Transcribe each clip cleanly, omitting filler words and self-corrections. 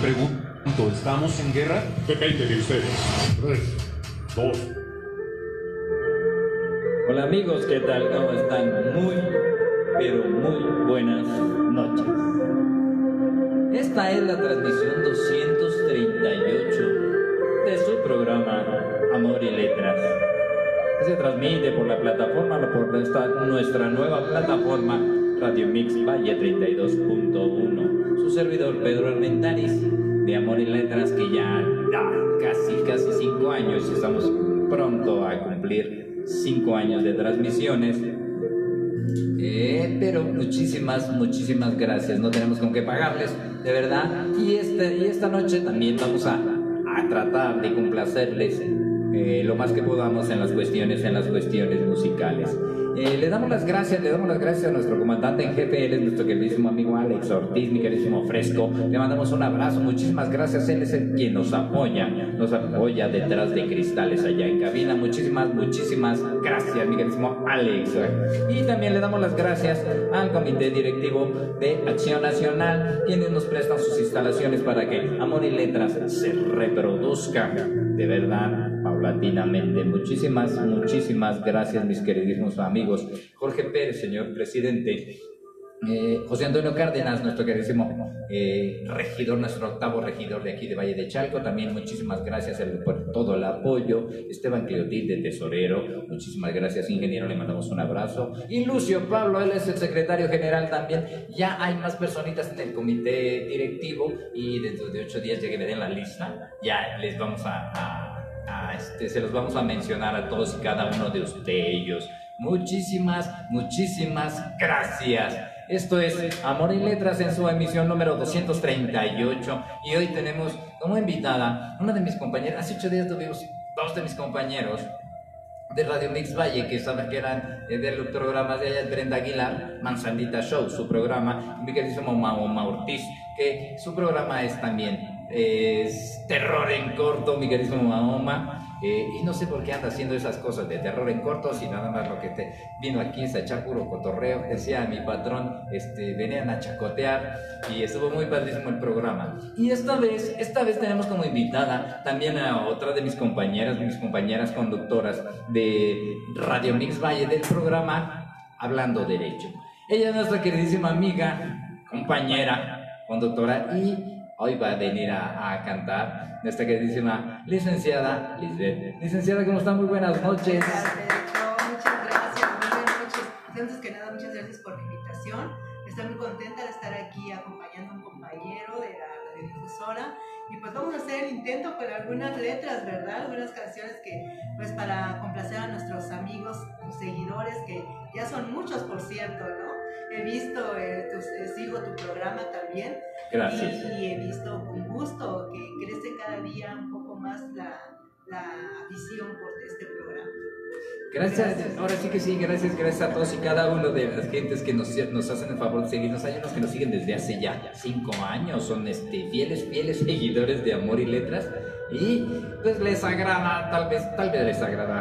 pregunto, ¿estamos en guerra? Depende de ustedes. 3, 2. Hola amigos, ¿qué tal? ¿Cómo están? Muy, pero muy buenas noches. Esta es la transmisión 238 de su programa Amor y Letras, que se transmite por la plataforma, por nuestra nueva plataforma Radio Mix Valle 32.1. Su servidor Pedro Armentaris de Amor y Letras, que ya da casi 5 años, estamos pronto a cumplir 5 años de transmisiones. Pero muchísimas gracias, no tenemos con qué pagarles, de verdad. Y esta noche también vamos a tratar de complacerles lo más que podamos en las cuestiones musicales. Le damos las gracias a nuestro comandante en jefe. Él es nuestro queridísimo amigo Alex Ortiz, mi queridísimo Fresco. Le mandamos un abrazo, muchísimas gracias. Él es el quien nos apoya detrás de cristales allá en cabina. Muchísimas gracias, mi queridísimo Alex. Y también le damos las gracias al comité directivo de Acción Nacional, quienes nos prestan sus instalaciones para que Amor y Letras se reproduzca de verdad paulatinamente. Muchísimas gracias, mis queridísimos amigos. Jorge Pérez, señor presidente, José Antonio Cárdenas, nuestro queridísimo regidor, nuestro octavo regidor de aquí de Valle de Chalco, también muchísimas gracias por todo el apoyo. Esteban Cleotil de tesorero, muchísimas gracias, ingeniero, le mandamos un abrazo. Y Lucio Pablo, él es el secretario general también. Ya hay más personitas en el comité directivo y dentro de 8 días ya que me den la lista, ya les vamos se los vamos a mencionar a todos y cada uno de ellos. Muchísimas gracias. Esto es Amor y Letras en su emisión número 238 y hoy tenemos como invitada una de mis compañeras. Hace 8 días tuvimos 2 de mis compañeros de Radio Mix Valle que eran de los programas de allá, Brenda Aguilar, Manzanita Show, su programa, y mi queridísimo Mahoma Ortiz, que su programa es también Terror en Corto, mi queridísimo Mahoma. Y no sé por qué anda haciendo esas cosas de terror en corto, si nada más lo que vino aquí es a echar puro cotorreo. Decía mi patrón, venían a chacotear y estuvo muy padrísimo el programa. Y esta vez tenemos como invitada también a otra de mis compañeras conductoras de Radio Mix Valle, del programa Hablando Derecho. Ella es nuestra queridísima amiga, compañera, conductora, y hoy va a venir a cantar nuestra queridísima licenciada Lisbeth. Licenciada, ¿cómo está? Muy buenas noches. Muchas gracias, muy buenas noches. Antes que nada, muchas gracias por la invitación. Estoy muy contenta de estar aquí acompañando a un compañero de la radiodifusora. Y pues vamos a hacer el intento con algunas letras, ¿verdad? Algunas canciones que, pues para complacer a nuestros amigos, tus seguidores, que ya son muchos, por cierto, ¿no? He visto, sigo tu programa también. Gracias. Y he visto con gusto que crece cada día un poco más la afición por este programa. Gracias, ahora sí que sí, gracias a todos y cada uno de las gentes que nos hacen el favor de seguirnos. Hay unos que nos siguen desde hace ya 5 años, son fieles seguidores de Amor y Letras, y pues les agrada, tal vez les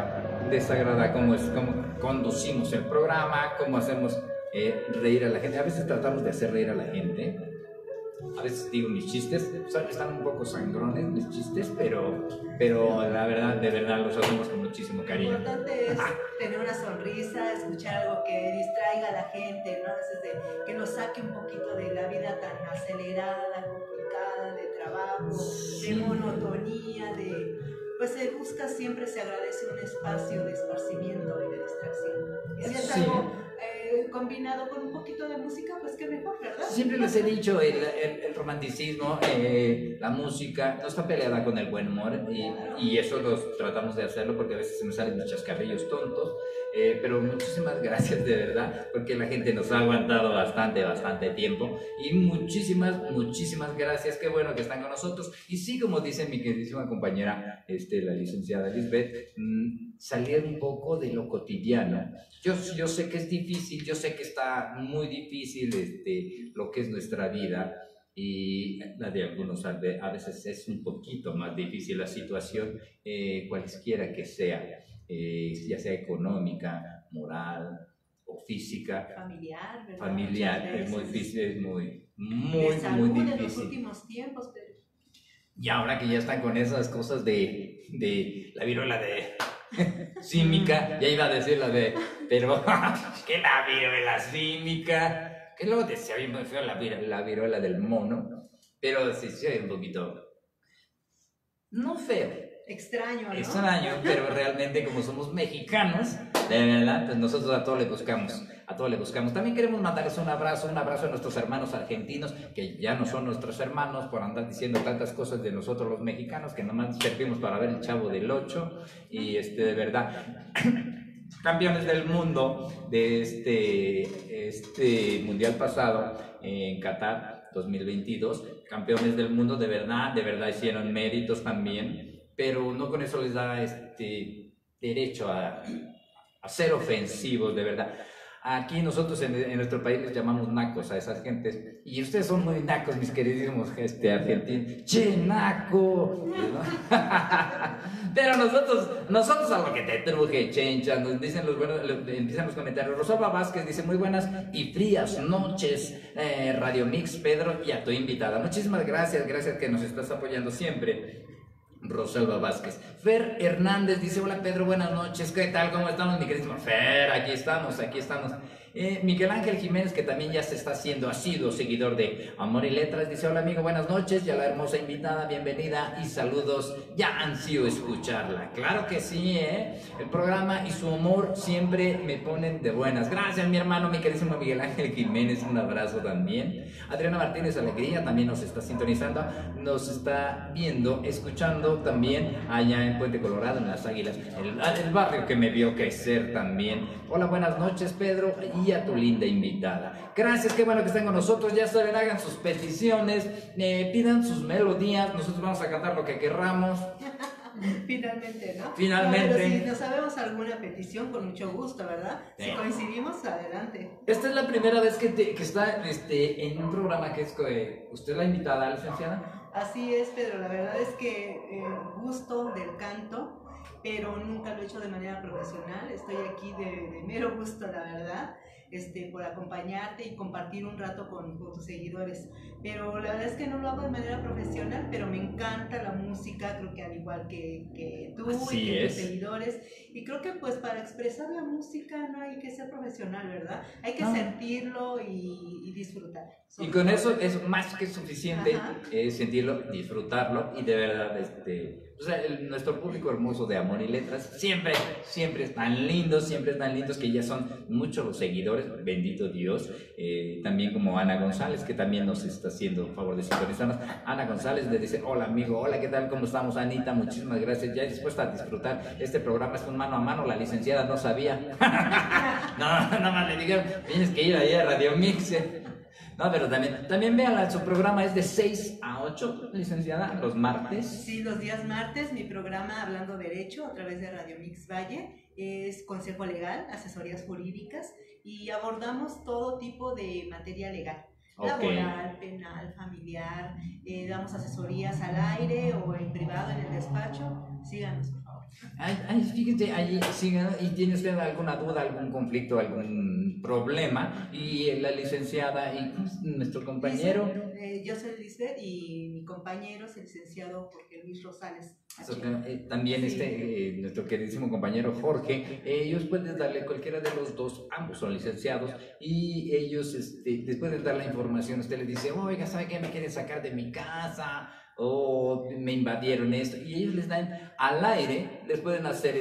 agrada cómo conducimos el programa, cómo hacemos reír a la gente. A veces tratamos de hacer reír a la gente. A veces digo mis chistes, están un poco sangrones mis chistes, pero la verdad, de verdad los hacemos con muchísimo cariño. Lo importante es tener una sonrisa, escuchar algo que distraiga a la gente, ¿no? A veces que nos saque un poquito de la vida tan acelerada, complicada, de trabajo, de monotonía, pues se busca, siempre se agradece un espacio de esparcimiento y de distracción. Y si es algo combinado con un poquito de música, pues qué mejor, ¿verdad? Siempre les he dicho, el romanticismo, la música no está peleada con el buen humor, y eso tratamos de hacerlo porque a veces se me salen muchos cabellos tontos, pero muchísimas gracias de verdad, porque la gente nos ha aguantado bastante tiempo, y muchísimas gracias. Qué bueno que están con nosotros. Y sí, como dice mi queridísima compañera, la licenciada Lisbeth, salir un poco de lo cotidiano. Yo sé que es difícil, yo sé que está muy difícil lo que es nuestra vida, y la de algunos a veces es un poquito más difícil la situación, cualesquiera que sea, ya sea económica, moral o física, familiar, ¿verdad? Familiar, es muy difícil, es muy de salud difícil. En los últimos tiempos, pero Y ahora que ya están con esas cosas de la viruela de símica, ya iba a decir la de, pero que la viruela símica, que luego decía bien muy feo la viruela del mono, pero sí, sí, un poquito, no feo, Extraño, ¿no? extraño, pero realmente como somos mexicanos, de verdad, pues nosotros a todos le buscamos, a todos le buscamos. También queremos mandarles un abrazo a nuestros hermanos argentinos, que ya no son nuestros hermanos por andar diciendo tantas cosas de nosotros los mexicanos, que nomás servimos para ver el Chavo del Ocho, y de verdad, campeones del mundo de este mundial pasado en Qatar 2022, campeones del mundo, de verdad hicieron méritos también, pero no con eso les da derecho a ser ofensivos, de verdad. Aquí nosotros en nuestro país les llamamos nacos a esas gentes, y ustedes son muy nacos, mis queridísimos argentinos. ¡Che, naco! ¿No? Pero nosotros a lo que te truje, chencha, nos dicen empiezan los comentarios. Rosalba Vázquez dice, muy buenas y frías noches, Radio Mix, Pedro, y a tu invitada. Muchísimas gracias que nos estás apoyando siempre, Rosalba Vázquez. Fer Hernández dice, hola Pedro, buenas noches, ¿qué tal? ¿Cómo estamos, mi querido Fer? Aquí estamos. Miguel Ángel Jiménez, que también ya se está haciendo asiduo seguidor de Amor y Letras, dice, hola amigo, buenas noches, ya la hermosa invitada, bienvenida y saludos, ya ansío escucharla. Claro que sí, el programa y su humor siempre me ponen de buenas. Gracias, mi hermano, mi queridísimo Miguel Ángel Jiménez, un abrazo también. Adriana Martínez Alegría también nos está sintonizando, nos está viendo, escuchando también allá en Puente Colorado, en Las Águilas, el barrio que me vio crecer también. Hola, buenas noches, Pedro, y a tu linda invitada. Gracias, qué bueno que estén con nosotros. Ya saben, hagan sus peticiones, pidan sus melodías, nosotros vamos a cantar lo que querramos. Finalmente, ¿no? Finalmente. No, pero si no sabemos alguna petición, con mucho gusto, ¿verdad? Sí. Si coincidimos, adelante. Esta es la primera vez que está en un programa que es usted es la invitada, licenciada. Así es, Pedro, la verdad es que gusto del canto, pero nunca lo he hecho de manera profesional. Estoy aquí de mero gusto, la verdad, por acompañarte y compartir un rato con tus seguidores. Pero la verdad es que no lo hago de manera profesional, pero me encanta la música, creo que al igual que tú Así y que es. tus seguidores. Y creo que pues para expresar la música no hay que ser profesional, ¿verdad? Hay que sentirlo y disfrutar. Y con eso es más que suficiente, sentirlo, disfrutarlo, y de verdad, nuestro público hermoso de Amor y Letras siempre están lindos, que ya son muchos los seguidores, bendito Dios. También como Ana González, que también nos está haciendo favor de sintonizarnos. Ana González le dice, hola amigo, hola, ¿qué tal? ¿Cómo estamos, Anita? Muchísimas gracias, ya dispuesta a disfrutar este programa, es un mano a mano, la licenciada no sabía. No, nada más le dijeron, tienes que ir allá a Radio Mix. No, pero también véanla, su programa es de 6 a 8, licenciada, los martes. Sí, los días martes, mi programa Hablando Derecho a través de Radio Mix Valle es consejo legal, asesorías jurídicas, y abordamos todo tipo de materia legal. Laboral, penal, familiar, damos asesorías al aire o en privado en el despacho. Síganos, por favor. Fíjense, allí sigan, y tiene usted alguna duda, algún conflicto, algún problema, y la licenciada y nuestro compañero. Yo soy Lisbeth y mi compañero es el licenciado Jorge Luis Rosales. También nuestro queridísimo compañero Jorge, ellos pueden darle cualquiera de los dos, ambos son licenciados, y ellos les pueden dar la información. Usted les dice, oiga, ¿sabe qué? Me quieren sacar de mi casa, o me invadieron esto, y ellos les dan al aire, les pueden hacer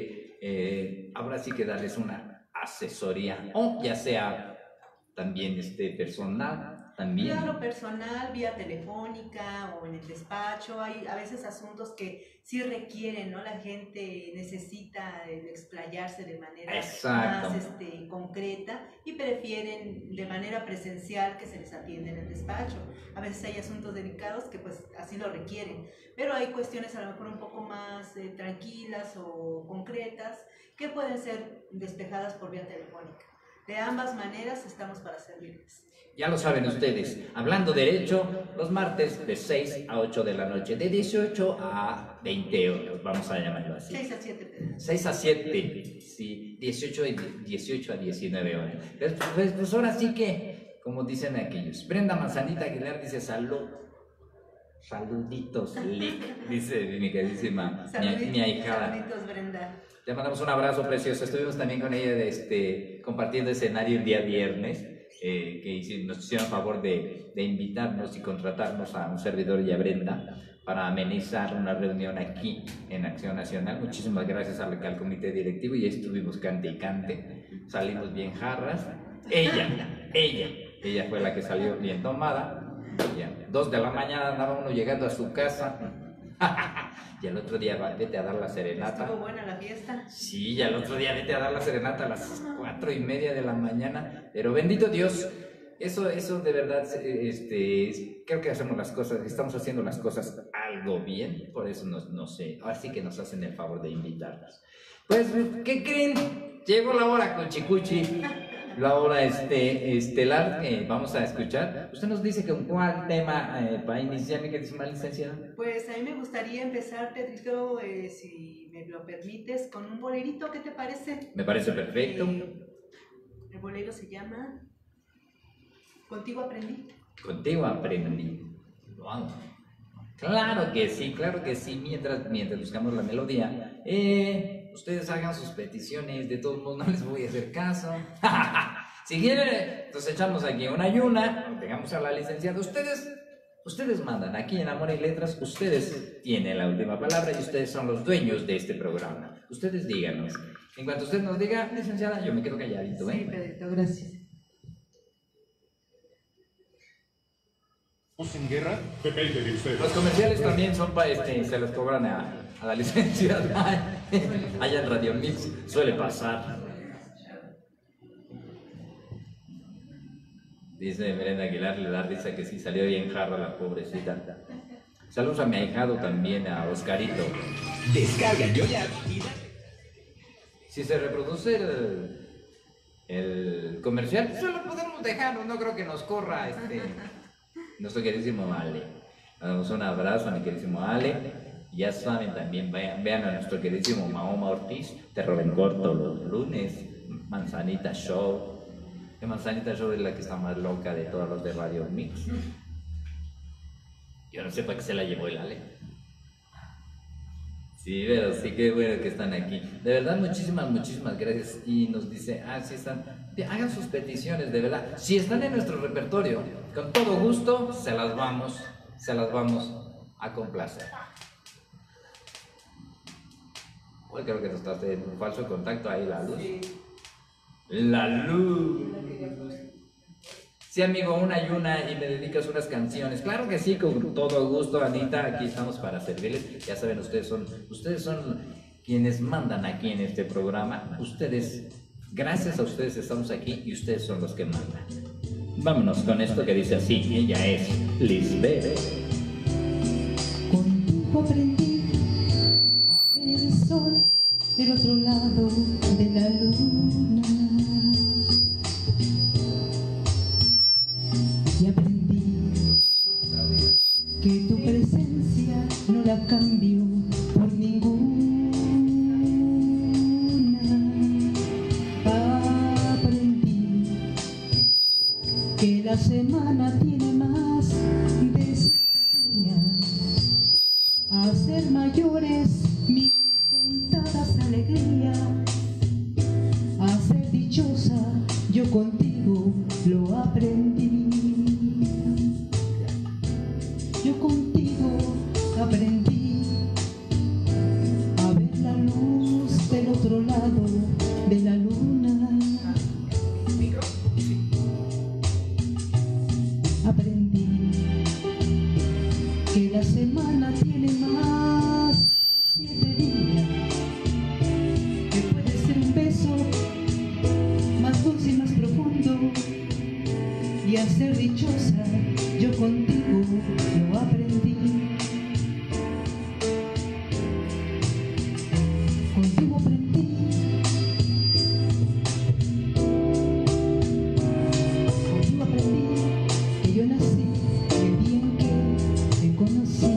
ahora sí que darles una asesoría, o ya sea también personal. También. Claro, personal, vía telefónica o en el despacho. Hay a veces asuntos que sí requieren, ¿no? La gente necesita explayarse de manera más concreta y prefieren de manera presencial que se les atienda en el despacho. A veces hay asuntos delicados que pues así lo requieren, pero hay cuestiones a lo mejor un poco más tranquilas o concretas que pueden ser despejadas por vía telefónica. De ambas maneras estamos para servirles. Ya lo saben ustedes, Hablando Derecho, los martes de 6 a 8 de la noche, de 18 a 20 horas, vamos a llamarlo así. 6 a 7, Pedro. 6 a 7, sí, 18 a 19 horas. Pues ahora sí que, como dicen aquellos, Brenda Manzanita Aguilar dice salud. Saluditos, Lick, dice mi queridísima, mi ahijada. Saluditos, Brenda. Le mandamos un abrazo precioso. Estuvimos también con ella compartiendo escenario el día viernes, que nos hicieron favor de invitarnos y contratarnos a un servidor y a Brenda para amenizar una reunión aquí en Acción Nacional. Muchísimas gracias al comité directivo y estuvimos cante y cante. Salimos bien jarras. Ella fue la que salió bien tomada. 2 de la mañana andaba uno llegando a su casa. Y al otro día vete a dar la serenata. ¿Estuvo buena la fiesta? Sí, y al otro día vete a dar la serenata a las 4:30 de la mañana. Pero bendito Dios, eso de verdad, creo que estamos haciendo las cosas algo bien. Por eso no sé, ahora sí que nos hacen el favor de invitarnos. Pues, ¿qué creen? Llegó la hora, cuchicuchi. La hora estelar que vamos a escuchar. Usted nos dice con cuál tema para iniciar, mi queridísima licenciada. Pues a mí me gustaría empezar, Pedrito, si me lo permites, con un bolerito. ¿Qué te parece? Me parece perfecto. El bolero se llama Contigo Aprendí. Contigo aprendí. Wow. Claro que sí. Mientras buscamos la melodía, ustedes hagan sus peticiones. De todos modos no les voy a hacer caso. Si quieren, entonces echamos aquí una ayuna, pegamos a la licenciada. Ustedes mandan. Aquí en Amor y Letras, ustedes tienen la última palabra y ustedes son los dueños de este programa. Ustedes díganos. En cuanto usted nos diga, licenciada, yo me quedo calladito. Sí, Pedrito, gracias. ¿Estamos en guerra? Depende de ustedes. Los comerciales también son para se los cobran a la licenciada. Allá en Radio Mix suele pasar. Dice Brenda Aguilar, le da risa que sí salió bien jarra la pobrecita. Saludos a mi ahijado también, a Oscarito. Descarga yo ya. Si se reproduce el comercial, se lo podemos dejar, no creo que nos corra nuestro queridísimo Ale. Damos un abrazo a mi queridísimo Ale. Ya saben también, vean a nuestro queridísimo Mahoma Ortiz, Terror en Corto los lunes, Manzanita Show. Que Manzanita Show es la que está más loca de todos los de Radio Mix. Yo no sé para qué se la llevó el Ale. Sí, pero sí que bueno que están aquí. De verdad, muchísimas gracias. Y nos dice, sí están. Hagan sus peticiones, de verdad. Si están en nuestro repertorio, con todo gusto se las vamos a complacer. Hoy creo que nos está haciendo un falso contacto ahí la luz. La luz. Sí, amigo, una ayuna y me dedicas unas canciones. Claro que sí, con todo gusto, Anita. Aquí estamos para servirles. Ya saben, ustedes son quienes mandan aquí en este programa. Gracias a ustedes estamos aquí y ustedes son los que mandan. Vámonos con esto que dice así. Ella es Lisbeth. Contigo aprendí a ver el sol del otro lado de la luna. Y aprendí que tu presencia no la cambio por ninguna. Aprendí que la semana tiene más de 7 días. A ser mayores mis contadas alegrías. A ser dichosa yo contigo lo aprendí. Yo contigo aprendí a ver la luz del otro lado de la luna. Aprendí que la semana tiene más de 7 días, que puede ser un beso más dulce y más profundo, y a ser dichosa yo contigo lo aprendí. Contigo aprendí. Contigo aprendí que yo nací el día en que te conocí.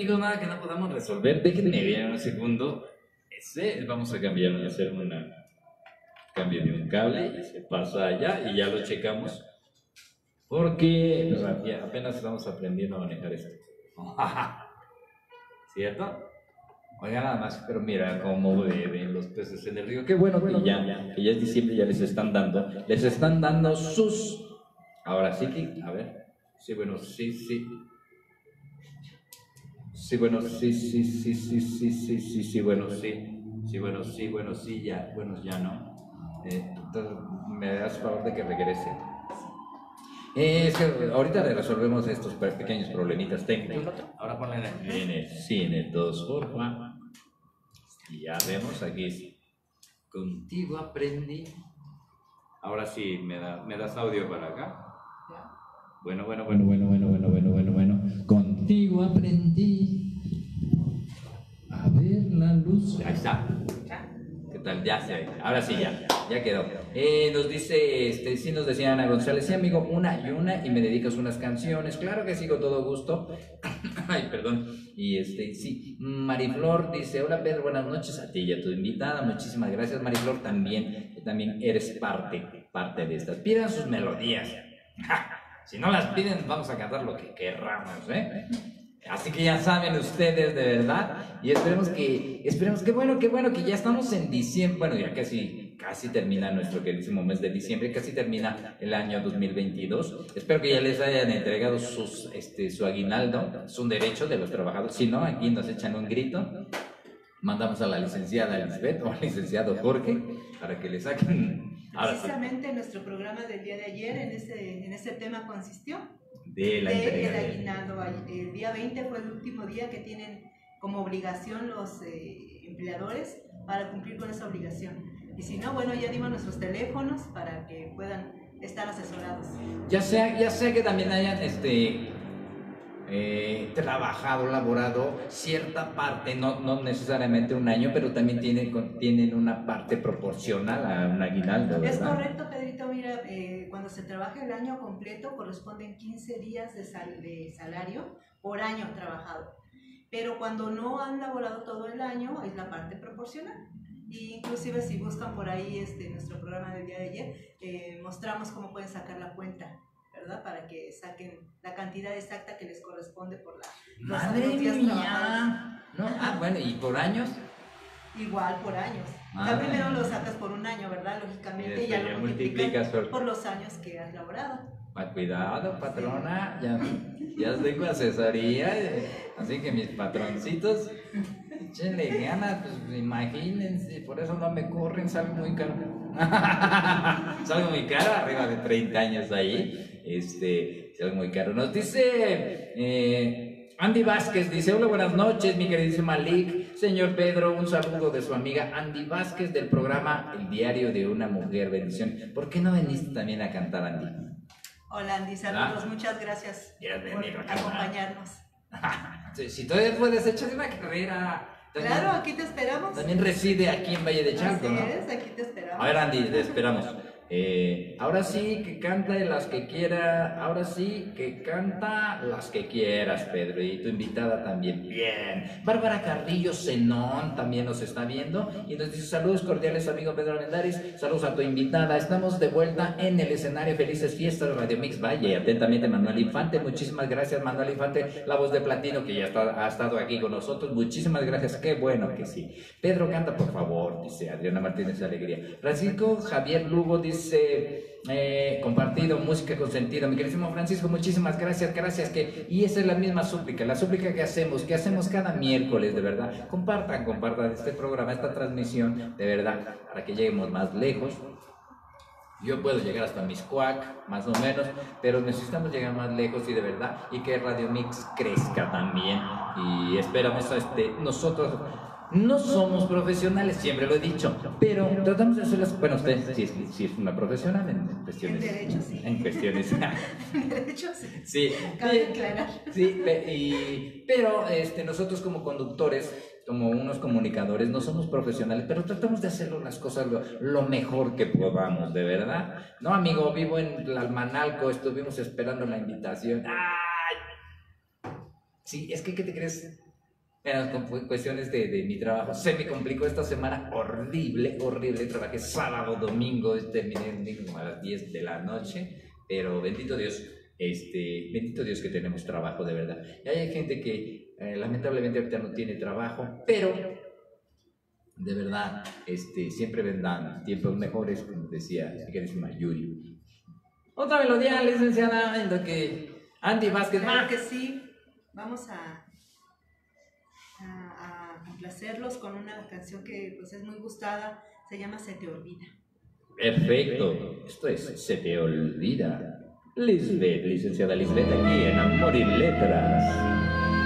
digo nada que no podamos resolver. Déjenme ver un segundo. Vamos a cambiar, a hacer una cambio de un cable y se pasa allá y ya lo checamos. Porque pues, apenas estamos aprendiendo a manejar esto. ¿Cierto? Oiga, nada más, pero mira cómo beben los peces en el río. Qué bueno que ya es diciembre, ya les están dando sus... Ahora sí que, a ver, sí, bueno, sí. Sí, bueno, sí, ya, no. Entonces, ¿me das favor de que regrese? Es que ahorita le resolvemos estos pequeños problemitas técnicos. Ahora ponle en el 2, porfa. Y ya vemos aquí. Contigo aprendí. Ahora sí, ¿me das audio para acá? Bueno. Contigo aprendí a ver la luz. Ahí está. ¿Qué tal? Ya se ve. Ahora sí, ya quedó. Nos dice, sí nos decía Ana González, sí amigo, una y me dedicas unas canciones. Claro que sí, con todo gusto. Ay, perdón. Y sí, Mariflor dice, hola Pedro, buenas noches a ti y a tu invitada. Muchísimas gracias, Mariflor, también eres parte de estas. Pidan sus melodías. Si no las piden, vamos a cantar lo que querramos, ¿eh? Así que ya saben ustedes, de verdad, y esperemos que bueno que ya estamos en diciembre, bueno, ya casi termina nuestro queridísimo mes de diciembre, casi termina el año 2022. Espero que ya les hayan entregado su aguinaldo, es un derecho de los trabajadores. Si no, aquí nos echan un grito, mandamos a la licenciada Lisbeth o al licenciado Jorge para que le saquen. Precisamente nuestro programa del día de ayer en ese tema consistió de la entrega del aguinaldo. El día 20 fue el último día que tienen como obligación los empleadores para cumplir con esa obligación. Y si no, bueno, ya dimos nuestros teléfonos para que puedan estar asesorados. Ya sea que también hayan trabajado, laborado cierta parte, no necesariamente un año, pero también tienen una parte proporcional a un aguinaldo, ¿verdad? Es correcto, Pedrito. Mira, cuando se trabaja el año completo corresponden 15 días de salario por año trabajado, pero cuando no han laborado todo el año es la parte proporcional. Y inclusive si buscan por ahí nuestro programa del día de ayer, mostramos cómo pueden sacar la cuenta, ¿verdad? Para que saquen la cantidad exacta que les corresponde por los días trabajados. ¿No? Bueno, ¿y por años? Igual por años. Primero lo sacas por un año, ¿verdad? Lógicamente, y ya lo multiplicas por los años que has laborado. Cuidado, patrona, ya tengo asesoría, así que mis patroncitos, échenle ganas, pues imagínense, por eso no me corren, salgo muy caro. Salgo muy caro, arriba de 30 años ahí, salgo muy caro. Nos dice Andy Vázquez, dice, hola, buenas noches, mi queridísimo Malik, señor Pedro, un saludo de su amiga Andy Vázquez del programa El Diario de una Mujer, bendición. ¿Por qué no veniste también a cantar, Andy? Hola, Andy, saludos, muchas gracias por acompañarnos. Si todavía puedes echar una carrera. También, claro, aquí te esperamos. También reside aquí en Valle de Chalco, ¿no? Así es, aquí te esperamos. A ver, Andy, te esperamos. Ahora sí que canta las que quiera. Ahora sí que canta las que quieras, Pedro. Y tu invitada también. Bien. Bárbara Carrillo Zenón también nos está viendo. Y nos dice saludos cordiales, amigo Pedro Armendáriz. Saludos a tu invitada. Estamos de vuelta en el escenario. Felices fiestas, Radio Mix Valle. Atentamente, Manuel Infante. Muchísimas gracias, Manuel Infante, la voz de platino que ya ha estado aquí con nosotros. Muchísimas gracias. Qué bueno que sí. Pedro, canta por favor, dice Adriana Martínez Alegría. Francisco Javier Lugo dice compartido, música con sentido. Mi queridísimo Francisco, muchísimas gracias, y esa es la misma súplica, la súplica que hacemos cada miércoles, de verdad. Compartan este programa, esta transmisión, de verdad, para que lleguemos más lejos. Yo puedo llegar hasta Miscuac, más o menos, pero necesitamos llegar más lejos y de verdad, y que Radio Mix crezca también. Y esperamos nosotros no somos profesionales, siempre lo he dicho, pero tratamos de hacer las... Bueno, usted sí es una profesional en cuestiones... En derecho, sí. En cuestiones... En derecho, sí. Sí. Cabe aclarar. Sí, pero nosotros como conductores, como unos comunicadores, no somos profesionales, pero tratamos de hacerlo las cosas lo mejor que podamos, de verdad. No, amigo, vivo en Tlalmanalco, estuvimos esperando la invitación. ¡Ay! Sí, es que, ¿qué te crees? Bueno, con cuestiones de mi trabajo, se me complicó esta semana, horrible, horrible. Trabajé sábado, domingo, terminé el domingo como a las 10 de la noche, pero bendito Dios que tenemos trabajo de verdad. Y hay gente que lamentablemente ahorita no tiene trabajo, pero de verdad siempre vendrán tiempos mejores, como decía mi queridísima Yuri. Otra melodía, licenciada, en lo que Andy Vázquez. Claro que sí, vamos a complacerlos con una canción que pues es muy gustada, se llama Se te olvida. Perfecto, esto es Se te olvida. Lisbeth, licenciada Lisbeth, aquí en Amor y Letras.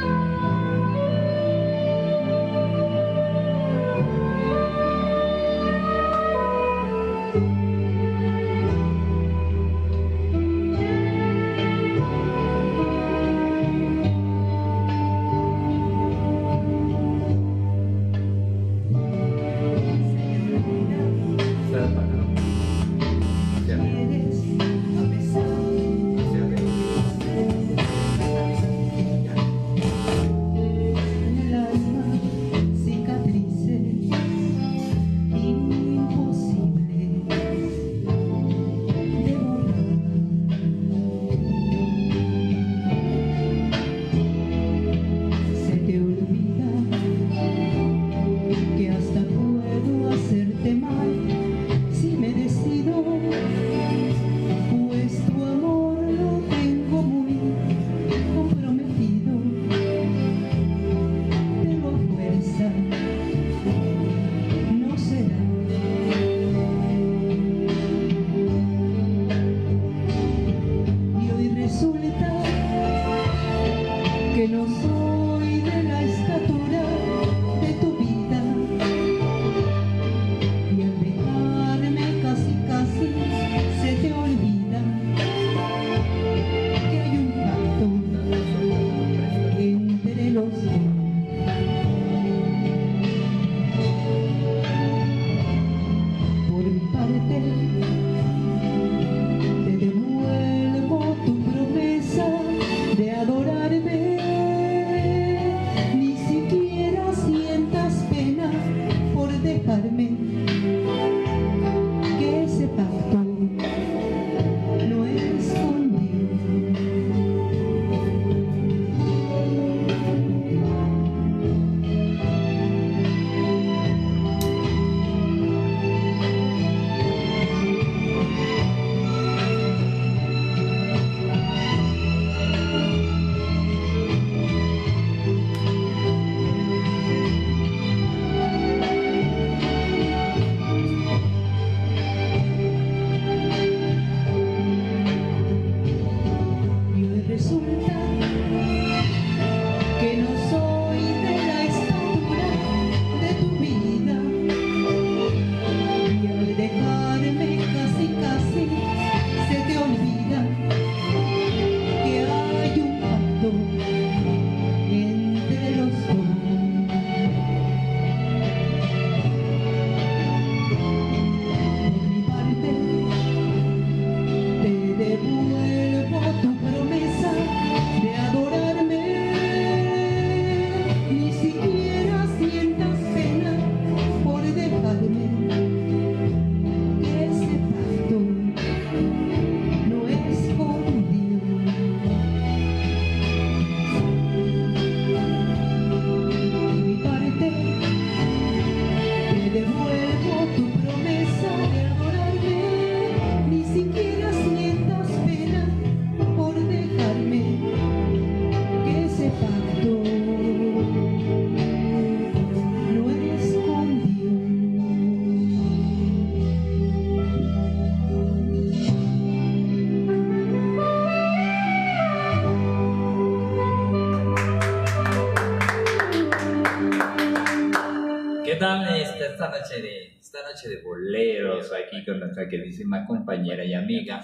Esta noche de boleros aquí con nuestra queridísima compañera y amiga,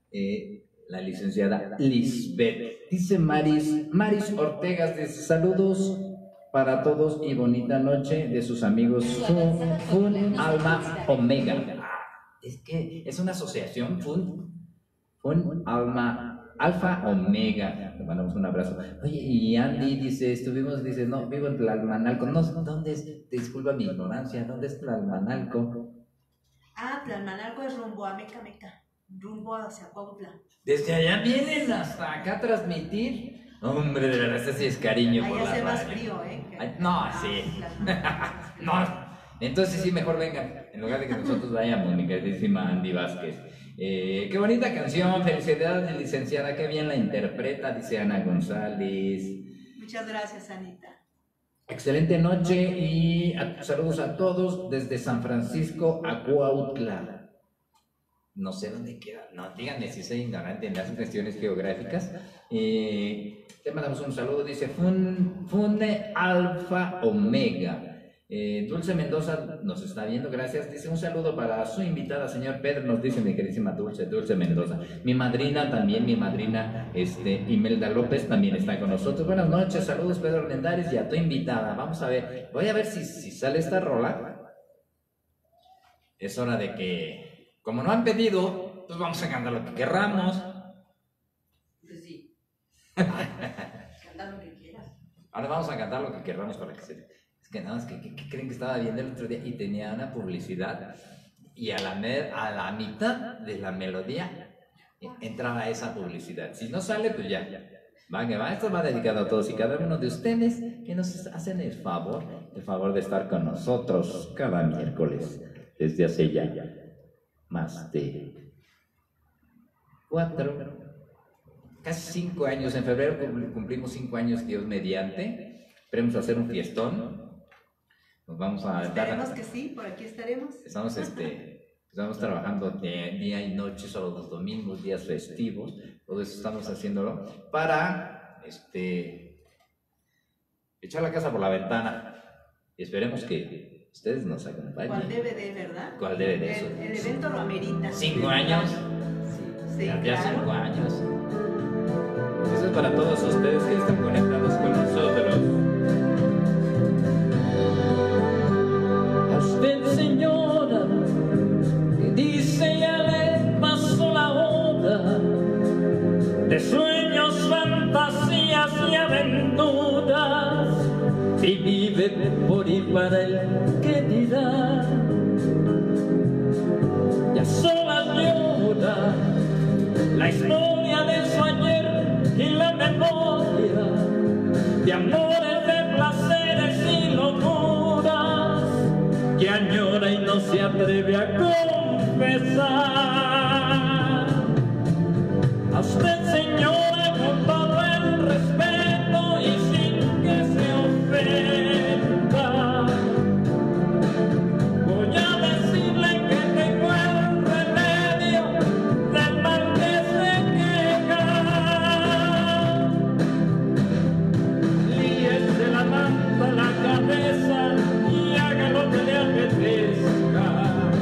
la licenciada Lisbeth. Dice Maris Ortegas, dice saludos para todos y bonita noche de sus amigos Fun Alma Omega. Es que es una asociación, Fun Alma Alfa Omega, le mandamos un abrazo. Oye, y Andy dice, dice, no, vivo en Tlalmanalco. No, ¿dónde es? Disculpa mi ignorancia, ¿dónde es Tlalmanalco? Ah, Tlalmanalco es rumbo a Meca, rumbo hacia Cuautla. Desde allá vienen hasta acá a transmitir. Hombre, de verdad, este sí es cariño por Allá la hace más radio. frío, Ay, no, sí. No, entonces sí, mejor vengan, en lugar de que nosotros vayamos, mi queridísima Andy Vázquez. Qué bonita canción, felicidades, licenciada, qué bien la interpreta, dice Ana González. Muchas gracias, Anita. Excelente noche y saludos a todos desde San Francisco a Cuautla. No sé dónde queda, no, díganme si soy ignorante en las cuestiones geográficas. Te mandamos un saludo, dice Funde Alfa Omega. Dulce Mendoza nos está viendo, gracias. Dice un saludo para su invitada, señor Pedro, nos dice mi queridísima Dulce Mendoza. Mi madrina también, Imelda López también está con nosotros. Buenas noches, saludos Pedro Armendáriz y a tu invitada. Vamos a ver, voy a ver si sale esta rola. Es hora de que, como no han pedido, pues vamos a cantar lo que querramos. Pues sí. Cantar lo que quieras. Ahora vamos a cantar lo que querramos para que se... Es que nada más que creen que estaba viendo el otro día y tenía una publicidad y a la mitad de la melodía entraba esa publicidad. Si no sale, pues ya. Esto va dedicado a todos y cada uno de ustedes que nos hacen el favor de estar con nosotros cada miércoles desde hace ya más de casi 5 años. En febrero cumplimos 5 años, Dios mediante. Esperemos hacer un fiestón. Nos vamos a esperemos que sí, por aquí estaremos. Estamos trabajando día y noche, solo los domingos, días festivos. Todo eso estamos haciéndolo para echar la casa por la ventana. Esperemos que ustedes nos acompañen. ¿Cuál DVD, verdad? ¿Cuál DVD? Eso? El evento lo amerita. 5 años. Sí, ya claro. 5 años. Eso es para todos ustedes que están conectados con nosotros. A usted, señora, que dice ya le pasó la hora de sueños, fantasías y aventuras, y vive por ir para el que dirá. Ya solas llora la historia de su ayer y la memoria de amores, de placeres y locuras que añora y no se atreve a confesar. A usted, señora, con todo el respeto y sin que se ofenda, voy a decirle que tengo el remedio del mal que se queja. Líese la manta, la cabeza y haga lo que le apetezca.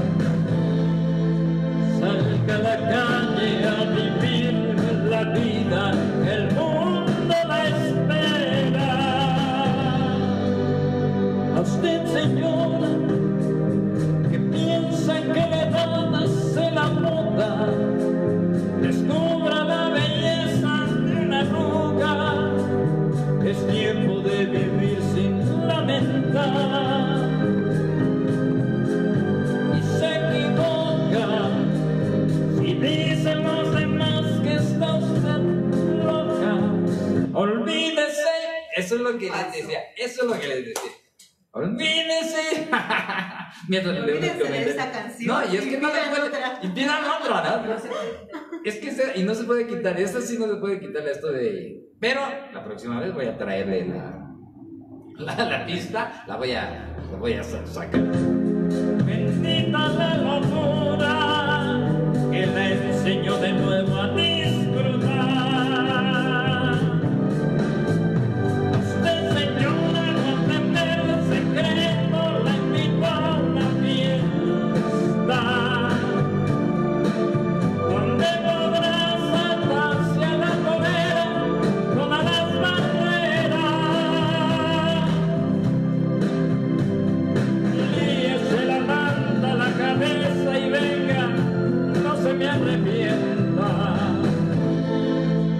Salga a la calle a vivir la vida, el mundo la espera. A usted, señora, que piensa que la edad hace la moda, descubra la belleza de una arruga. Es tiempo de vivir sin lamentar. Y se equivoca si dicen los demás que está usted loca. Olvídese. Eso es lo que les decía. Olvídese. Mientras le leo los Olvídense de comentarios. esa canción. No, y es que no pidan se puede. otra. Y pidan otra, ¿no? Es que y no se puede quitar. Esto sí no se puede quitarle esto de. Pero la próxima vez voy a traerle la pista. La voy a sacar. Bendita la locura que la enseñó de nuevo a disfrutar. Usted, señora, con tener secreto la invito a una fiesta donde podrá saltarse a la hoguera todas las barreras. Líese la manta, la cabeza y venga, no se me arrepienta.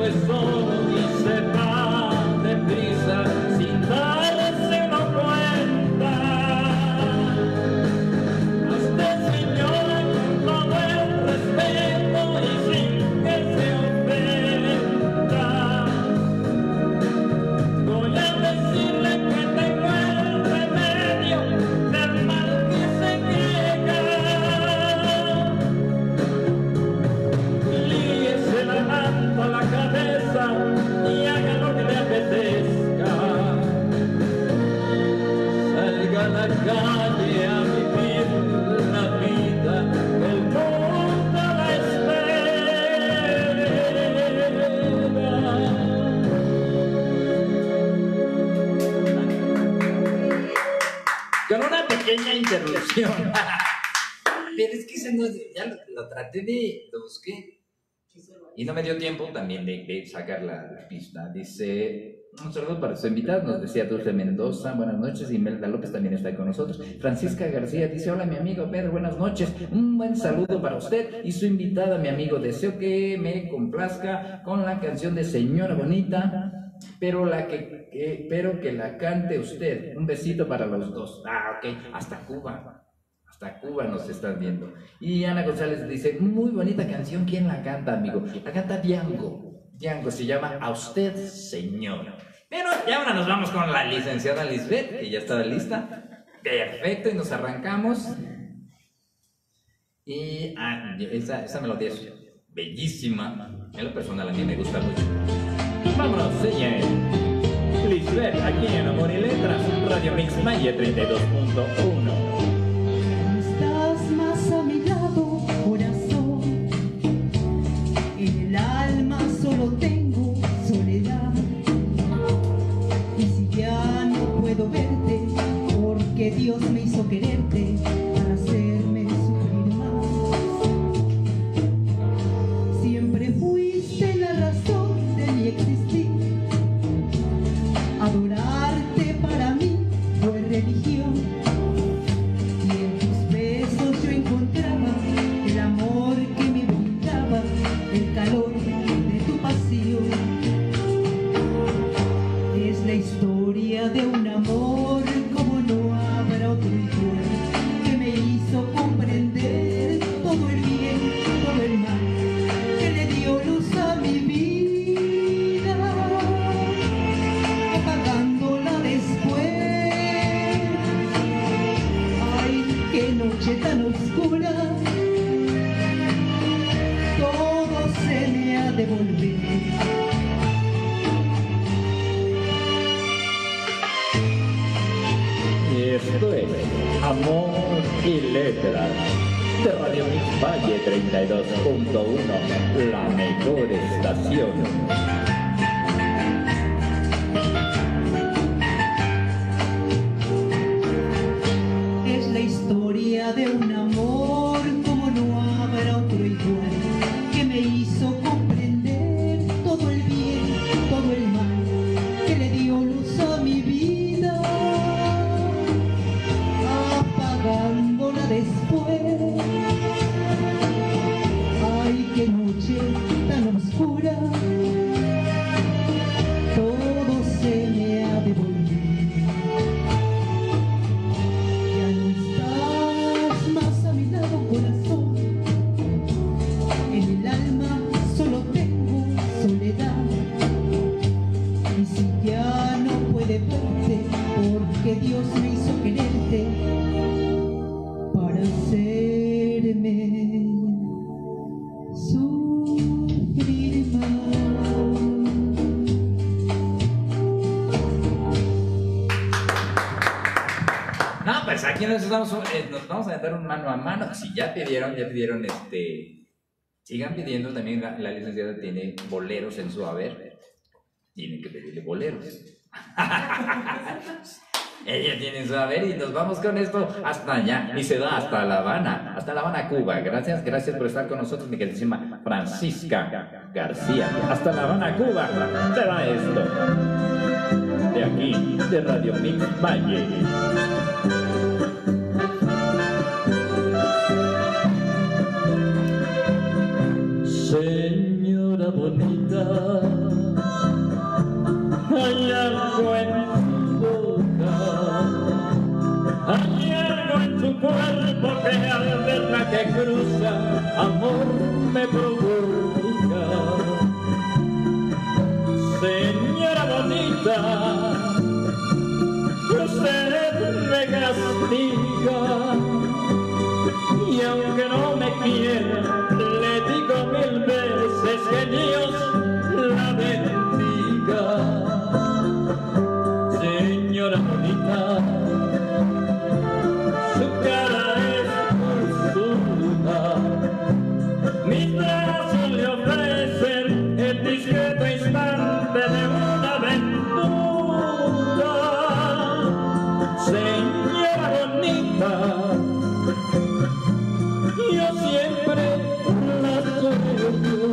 es solo y se va deprisa sin darse uno cuenta. A usted, señora, con todo el respeto y sin que se ofenda, voy a decirle que tengo el remedio del mal que se niega. Líguese la manta a la cabeza y haga lo que le apetezca. Salga a la calle a vivir la vida, el mundo la espera. Con una pequeña interrupción. Pero es que ese no, ya lo traté lo busqué. Y no me dio tiempo también de sacar la pista. Dice, un saludo para su invitado, nos decía Dulce Mendoza, buenas noches. Imelda López también está con nosotros. Francisca García dice, hola mi amigo Pedro, buenas noches. Un buen saludo para usted y su invitada, mi amigo. Deseo que me complazca con la canción de Señora Bonita, pero que la cante usted. Un besito para los dos. Ah, ok, hasta Cuba. Hasta Cuba nos están viendo. Y Ana González dice, muy bonita canción, ¿quién la canta, amigo? La canta Diango. Diango se llama A Usted, Señora. Pero ya ahora nos vamos con la licenciada Lisbeth, que ya estaba lista. Perfecto, y nos arrancamos. Y esa melodía es bellísima. En lo personal a mí me gusta mucho. Vámonos, señor. Lisbeth, aquí en Amor y Letras, Radio Mix Valle 32.1. Estás más a mi lado, corazón. En el alma solo tengo soledad. Y si ya no puedo verte, porque Dios me hizo quererte para hacerme sufrir más. Siempre fuiste la razón de mi existir. Adorarte para mí fue religión. El amor que me brindaba, el calor de tu pasión. Es la historia de un amor como no habrá otro igual, que me hizo comprender todo el bien, todo el mal, que le dio luz a mi vida, apagándola después. Ay, qué noche tan oscura, todo se me ha de volver. Y esto es Amor y Letras de Radio Mix Valle 32.1, la mejor estación. Es la historia de un amor como no habrá otro igual, que me hizo comprender todo el bien, todo el mal, que le dio luz a mi vida, apagándola después. Ay, qué noche tan oscura, todo se me ha de volver. Ya no estás más a mi lado, corazón. En el alma solo tengo soledad. Y si ya no puede verte, porque Dios me hizo quererte para hacerme sufrir más. No, pues aquí nos vamos a meter un mano a mano. Si ya pidieron, sigan pidiendo. También la licenciada tiene boleros en su haber. Tienen que pedirle boleros. Ella tiene su haber y nos vamos con esto hasta allá. Y se da hasta La Habana, Cuba. Gracias por estar con nosotros, mi queridísima Francisca García. Hasta La Habana, Cuba. Se va esto. De aquí, de Radio Mix Valle. Señora bonita, brusa, amor me provoca. Señora bonita, usted me castiga, y aunque no me quiera, le digo 1000 veces que Dios la bendiga. Señora bonita, su cara es dulzura, mis brazos le ofrecen el discreto instante de una aventura. Señora bonita, yo siempre la sueño.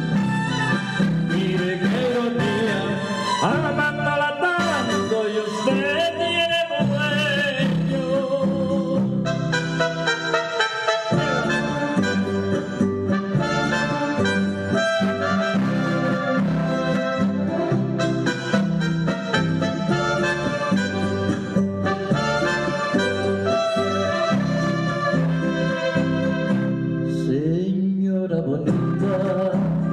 Mire qué ironía, amándola tanto y usted tiene dueño. Señora bonita,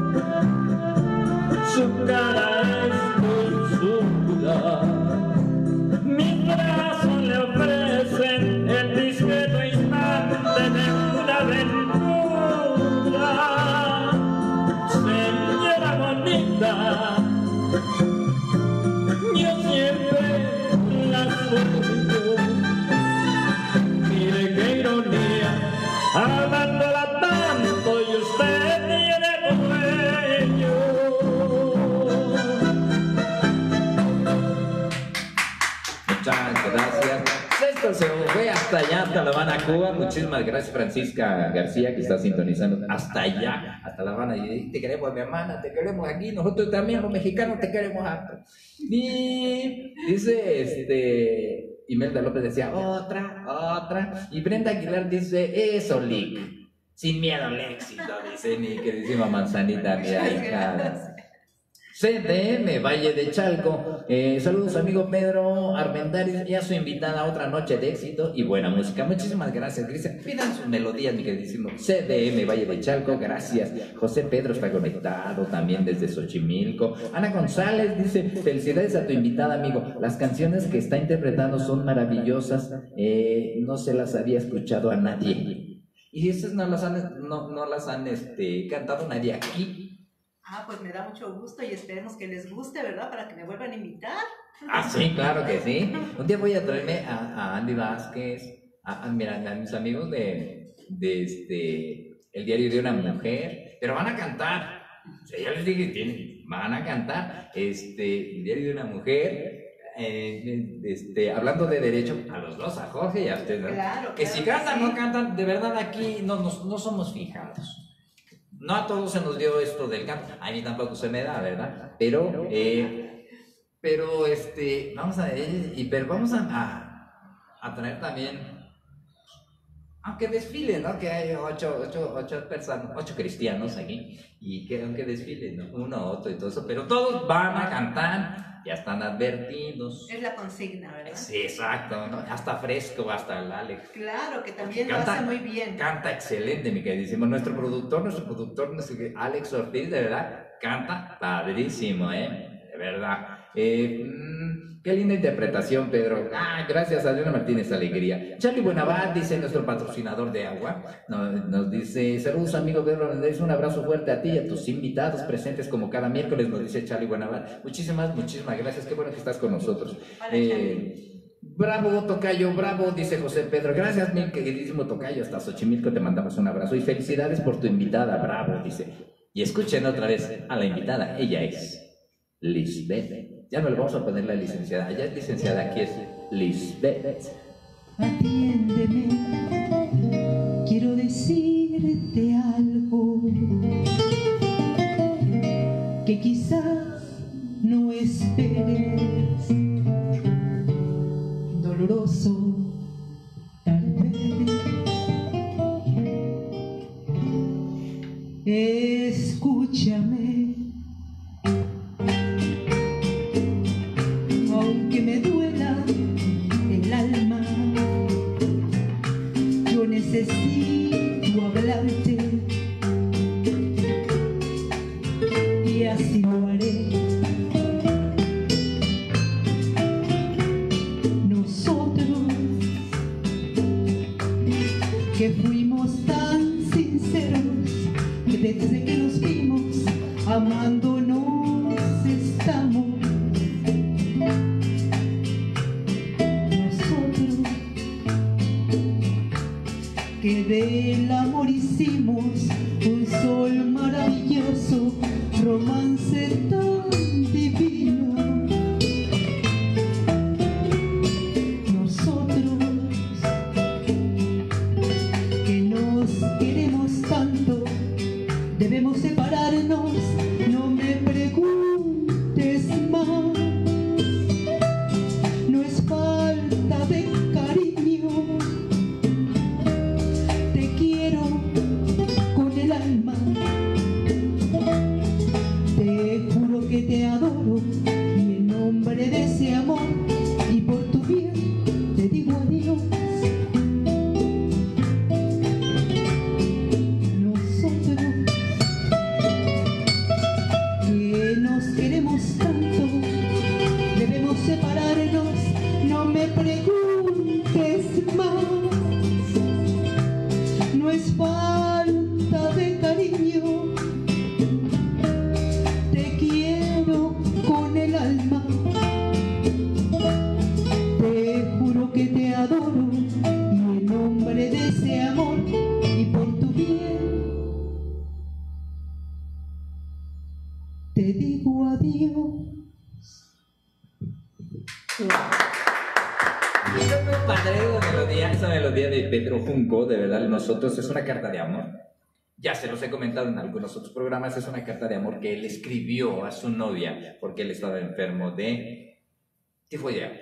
su cara es dulzura, mis brazos le ofrecen el discreto instante de una aventura. Señora bonita, yo siempre la sueño. Mire qué ironía, amándola tanto y usted tiene dueño. Muchas gracias. Esto se fue hasta allá, hasta La Habana, Cuba. Muchísimas gracias, Francisca García, que está sintonizando hasta allá, hasta La Habana. Y te queremos, mi hermana, te queremos aquí. Nosotros también, los mexicanos, te queremos harto. Y dice, Imelda López decía, otra. Y Brenda Aguilar dice, eso, Lick. Sin miedo al éxito, dice mi queridísima Manzanita, mi hija. CDM, Valle de Chalco. Saludos, amigo Pedro Armendáriz, y a su invitada, otra noche de éxito y buena música. Muchísimas gracias, Cristian. Pidan sus melodías, mi queridísimo CDM, Valle de Chalco. Gracias. José Pedro está conectado también desde Xochimilco. Ana González dice, felicidades a tu invitada, amigo. Las canciones que está interpretando son maravillosas. No se las había escuchado a nadie. Y esas no las han cantado nadie aquí. Ah, pues me da mucho gusto y esperemos que les guste, ¿verdad? Para que me vuelvan a invitar. Ah, sí, claro que sí. Un día voy a traerme a Andy Vázquez, a mis amigos de El Diario de una Mujer, pero van a cantar. O sea, ya les dije, van a cantar El Diario de una Mujer, hablando de derecho, a los dos, a Jorge y a usted, ¿no? Claro, que claro si cantan o sí. no cantan, de verdad aquí no somos fijados. No a todos se nos dio esto del canto, a mí tampoco se me da, ¿verdad? Pero vamos a traer también, aunque desfilen, ¿no? Que hay ocho personas, 8 cristianos aquí, y que aunque desfilen, ¿no? Uno, otro y todo eso, pero todos van a cantar, ya están advertidos. Es la consigna, ¿verdad? Sí, exacto, ¿no? Hasta Fresco, hasta el Alex. Claro, que también lo hace muy bien. Canta excelente, mi queridísimo. Nuestro productor, Alex Ortiz, de verdad, canta padrísimo, de verdad. Qué linda interpretación, Pedro. Gracias, Adriana Martínez Alegría. Charlie Buenabad, dice nuestro patrocinador de agua, nos dice, saludos, amigo Pedro, les un abrazo fuerte a ti y a tus invitados presentes como cada miércoles, nos dice Charlie Buenabad. Muchísimas gracias, qué bueno que estás con nosotros. Bravo, Tocayo, bravo, dice José Pedro. Gracias, mi queridísimo Tocayo, hasta Xochimilco te mandamos un abrazo y felicidades por tu invitada, bravo, dice. Y escuchen otra vez a la invitada, ella es Lisbeth. Ya no le vamos a poner la licenciada, ella es licenciada, aquí es Lisbeth. Atiéndeme, quiero decirte algo que quizás no esperes, doloroso tal vez. Escúchame, aunque me duela el alma, yo necesito hablar así lo haré. Nosotros que fuimos tan sinceros, que desde que nos vimos amándonos estamos. Nosotros que del amor hicimos un sol maravilloso, romance tan divino. Nosotros que nos queremos tanto, debemos separarnos, no me preguntes más. No es falta de cariño, te quiero con el alma, te juro que te adoro y en nombre de ese amor y por tu bien te digo adiós. Nosotros que nos queremos tanto, debemos separarnos, no me preguntes más. No es falta de cariño, te quiero con el alma, te juro que te adoro y en nombre de ese amor y por tu bien te digo adiós. Esa es muy padre esa melodía de Pedro Junco, de verdad, nosotros es una carta de amor. Ya se los he comentado en algunos otros programas, es una carta de amor que él escribió a su novia porque él estaba enfermo de tifoidea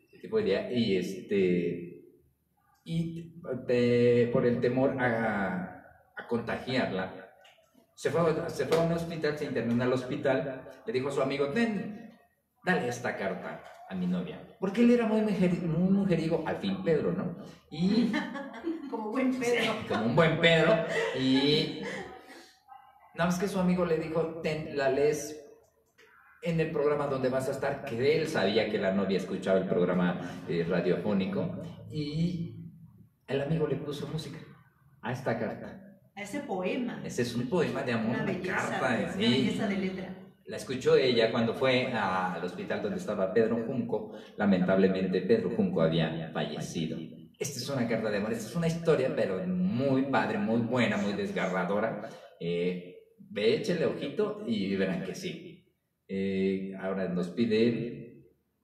y por el temor a contagiarla, se fue a un hospital, se internó en el hospital, le dijo a su amigo, dale esta carta a mi novia, porque él era muy mujeriego, al fin Pedro, ¿no? Y Como buen Pedro. como un buen Pedro, y nada más que su amigo le dijo, la lees en el programa donde vas a estar, que él sabía que la novia escuchaba el programa radiofónico, y el amigo le puso música a esta carta. A ese poema. Ese es un poema de amor, Una una belleza, carta. una Sí. belleza de letra. La escuchó ella cuando fue al hospital donde estaba Pedro Junco. Lamentablemente Pedro Junco había fallecido. Esta es una carta de amor, esta es una historia, pero muy padre, muy buena, muy desgarradora. Ve, échale ojito y verán que sí. Ahora nos pide...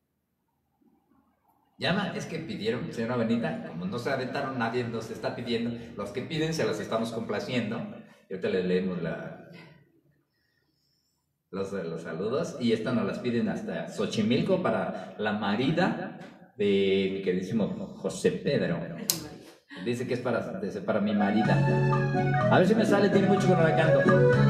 Llama, es que pidieron, señora Benita, como no se aventaron, nadie nos está pidiendo. Los que piden se los estamos complaciendo. Y ahorita les leemos los saludos, y estas nos las piden hasta Xochimilco para la marida de mi queridísimo José Pedro. Dice que es para mi marida. A ver si me sale, tiene mucho que no la canto.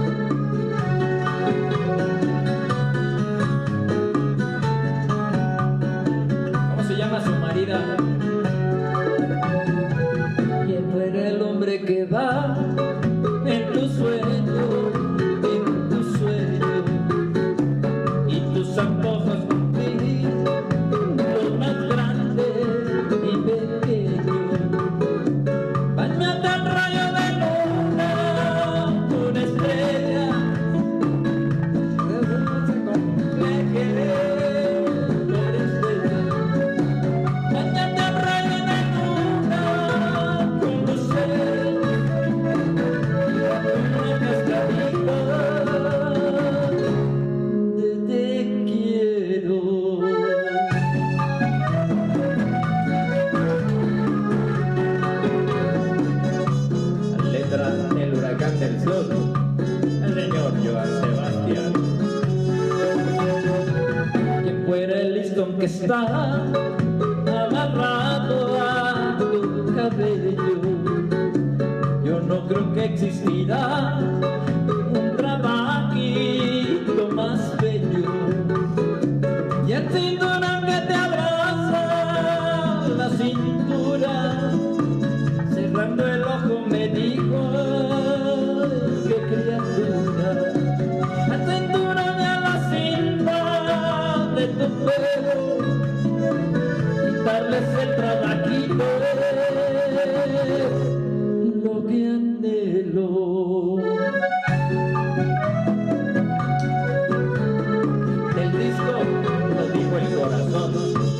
¿Cómo se llama su marida? ¿Quién fuera el hombre que va en tu sueño? Tus antojos cumplir, los más grandes y pequeños. Bañate al rayo de luna, una estrella, me quedé por estrella. Bañate al rayo de luna, con lucero, con una cascadita. Del sur, el señor Joan Sebastián. Que fuera el listón que está amarrado a tu cabello, yo no creo que existirá un trabajito más bello. Y el cinturón que te abraza la cintura, cerrando el ojo me dijo: qué criatura, la cintura nada quite lo que anhelo. Del disco lo dijo el corazón.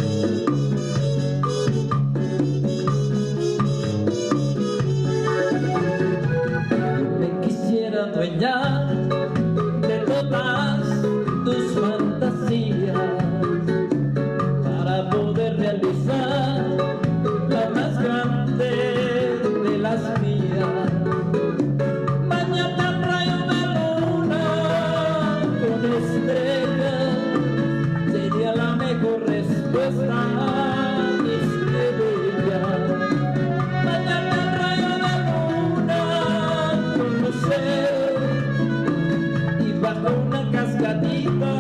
Me quisiera adueñar de todas tus fantasías para poder realizar la más grande de las mías. Bañarte al rayo de luna con estrellas sería la mejor respuesta a mis querellas. Bañarte al rayo de luna, conocer y bajo una cascadita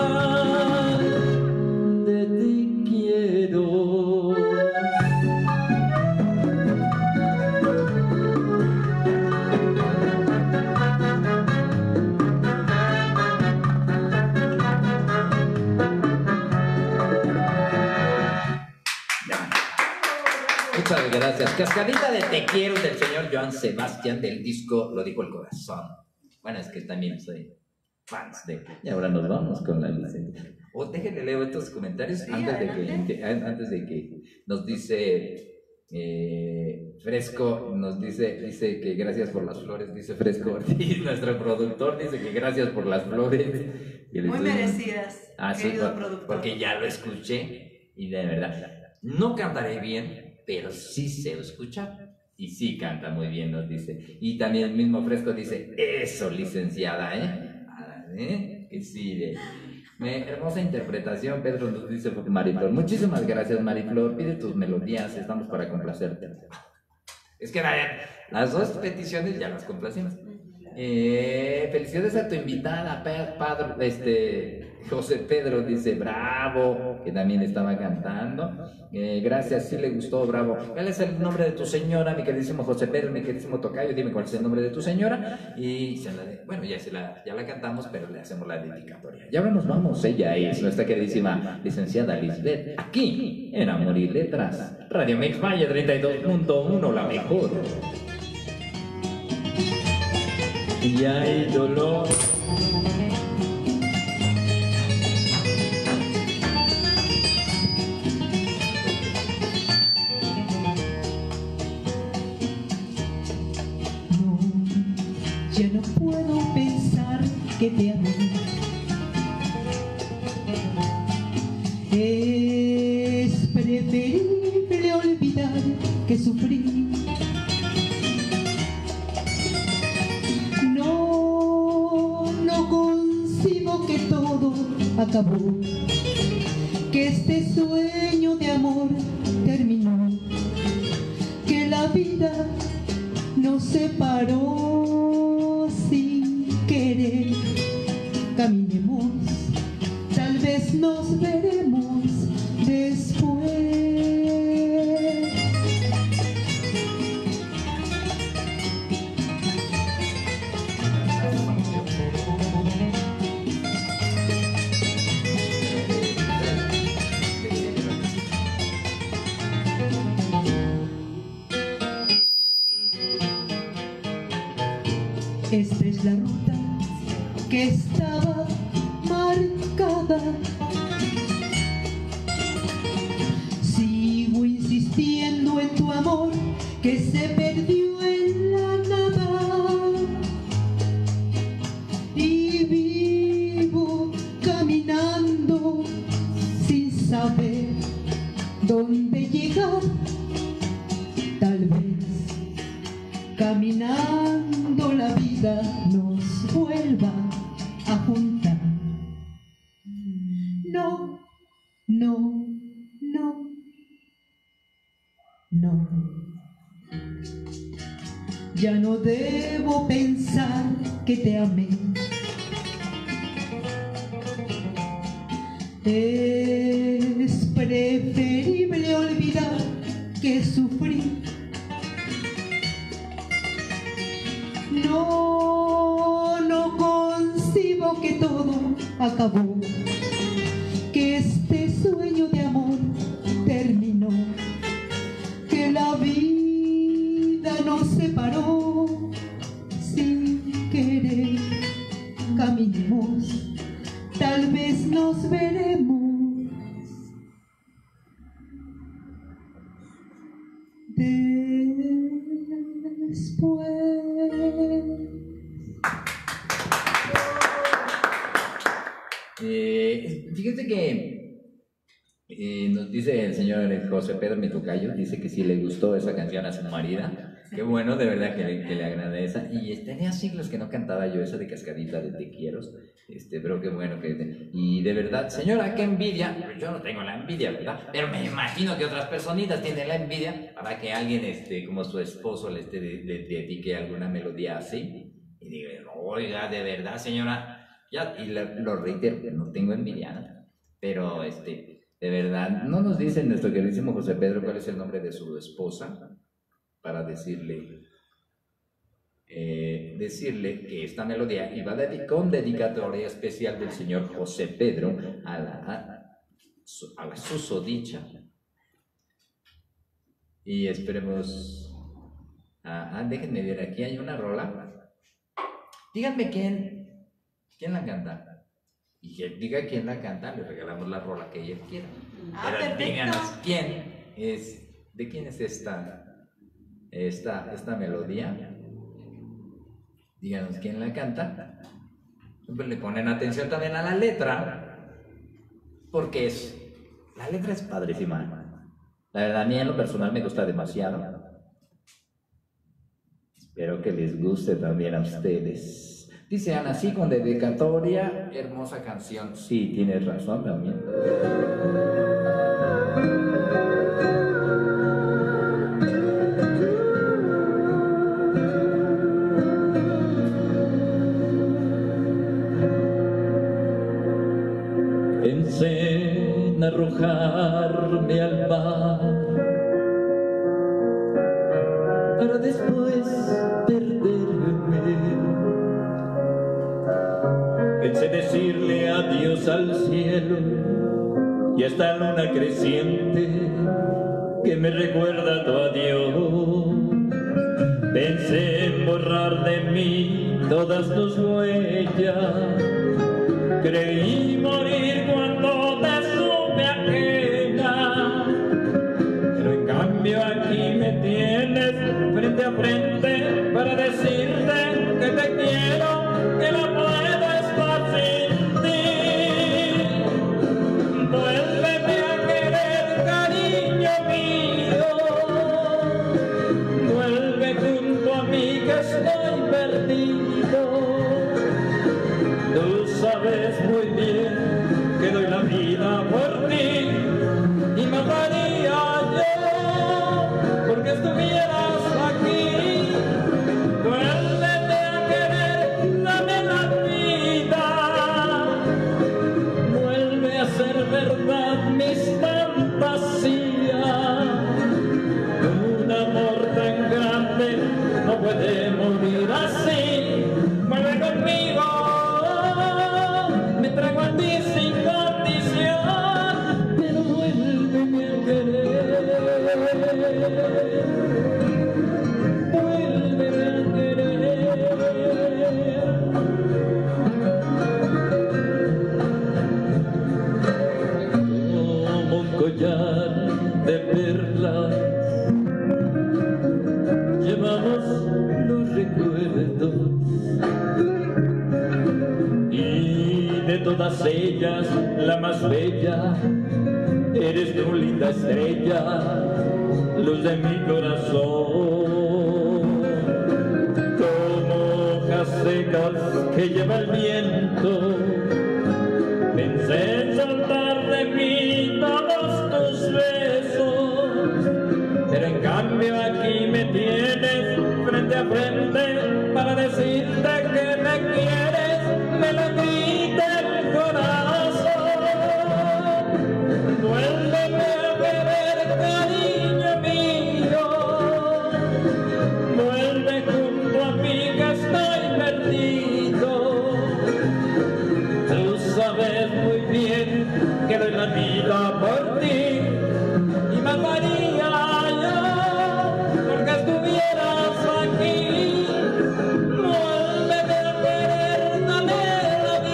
de te quiero. Muchas gracias. Cascadita de Te Quiero del señor Joan Sebastián del disco Lo Dijo el Corazón. Bueno, es que también soy fans de... Y ahora nos vamos con la licencia. O déjenle leo estos comentarios Sí, antes de que nos dice Fresco, nos dice que gracias por las flores, dice Fresco Ortiz, nuestro productor dice que gracias por las flores. Y Muy merecidas, querido productor. Porque ya lo escuché y de verdad, no cantaré bien, pero sí sé escuchar. Y sí canta muy bien, nos dice. Y también el mismo Fresco dice, eso, licenciada, que sí, hermosa interpretación, Pedro nos dice Mariflor. Muchísimas gracias, Mariflor. Pide tus melodías, estamos para complacerte. Es que las dos peticiones ya las complacimos. Felicidades a tu invitada, José Pedro dice bravo, que también estaba cantando. Gracias, sí le gustó, bravo. ¿Cuál es el nombre de tu señora, mi queridísimo José Pedro, mi queridísimo tocayo? Dime cuál es el nombre de tu señora. Y bueno, ya la cantamos, pero le hacemos la dedicatoria. Y ahora nos vamos, ella es nuestra queridísima licenciada Lisbeth, aquí en Amor y Letras, Radio Mix Valle 32.1, la mejor. Y hay dolor. No, ya no puedo pensar que te amé. Es preferible olvidar que sufrí. No concibo que todo acabó, que este sueño de amor terminó, que la vida nos separó sin querer. Caminemos, tal vez nos veremos después. Esta es la ruta que estaba marcada. Sigo insistiendo en tu amor que se perdió en la nada. Y vivo caminando sin saber dónde llegar. Tal vez caminando la vida nos vuelva a juntar. No, no, no, no. Ya no debo pensar que te amé. Es preferible olvidar que sufrí. No concibo que todo acabó, que este sueño de amor terminó, vimos, tal vez nos veremos después. Fíjate que nos dice el señor José Pedro Mitocayo, dice que sí le gustó esa canción a su marida. Qué bueno, de verdad que le agradece. Y tenía siglos que no cantaba yo esa de Cascadita de Te Quiero. Pero qué bueno que... Y de verdad, señora, qué envidia. Yo no tengo la envidia, ¿verdad? Pero me imagino que otras personitas tienen la envidia para que alguien, como su esposo, le dedique alguna melodía así. Y diga, oiga, de verdad, señora... Ya, y lo reitero, no tengo envidia, ¿no? Pero, de verdad, no nos dice nuestro queridísimo José Pedro cuál es el nombre de su esposa para decirle que esta melodía iba con dedicatoria especial del señor José Pedro a la susodicha. Y esperemos... déjenme ver, aquí hay una rola. Díganme quién la canta. Y que diga quién la canta, le regalamos la rola que ella quiera. Pero Perfecto. díganos de quién es esta melodía. Díganos quién la canta. Pues le ponen atención también a la letra, porque la letra es padrísima. La verdad, a mí en lo personal me gusta demasiado. Espero que les guste también a ustedes. Dice Ana, sí, con dedicatoria, hermosa canción. Sí, tienes razón también. Pensé en arrojarme al mar para después perderme. Pensé decirle adiós al cielo y a esta luna creciente que me recuerda tu adiós. Pensé en borrar de mí todas tus huellas. Creí morir cuando te supe ajena, pero en cambio aquí me tienes frente a frente para decirte que te quiero, que no puedo estar sin ti. Vuélveme a querer, cariño mío, vuelve junto a mí que estoy perdido. Tú sabes muy bien que doy la vida por ti y mataría yo porque estuvieras aquí. Vuélvete a querer, dame la vida, vuelve a ser verdad mis fantasías. Un amor tan grande no puede morir así. Vuelve conmigo, me traigo a ti sin condición, pero vuélveme a querer, vuélveme a querer. Como un collar de perlas llevamos los recuerdos, de todas ellas, la más bella, eres tu linda estrella, luz de mi corazón. Como hojas secas que lleva el viento, pensé en soltar de mí todos tus besos, pero en cambio aquí me tienes frente a frente para decirte que me quieres, me lo grita el corazón. Vuélveme a querer, cariño mío, vuelve junto a mí que estoy perdido. Tú sabes muy bien que doy la vida por ti y mataría yo porque estuvieras aquí. Vuélveme a querer, dame la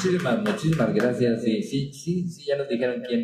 Muchísimas gracias. Sí, ya nos dijeron quién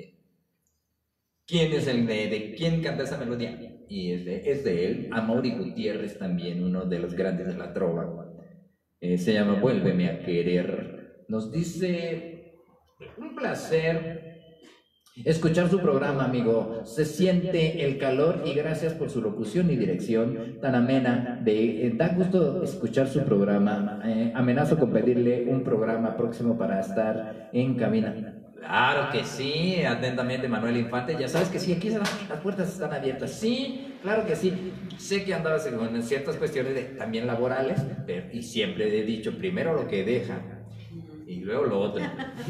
es el de quién canta esa melodía. Y es de él, Amaury Gutiérrez, también uno de los grandes de la trova. Se llama Vuélveme a querer. Nos dice, un placer escuchar su programa, amigo. Se siente el calor y gracias por su locución y dirección tan amena. Da gusto escuchar su programa. Amenazo con pedirle un programa próximo para estar en cabina. Claro que sí, atentamente Manuel Infante. Ya sabes que sí, aquí las puertas están abiertas. Sí, claro que sí. Sé que andabas con ciertas cuestiones también laborales, y siempre he dicho primero lo que deja y luego lo otro.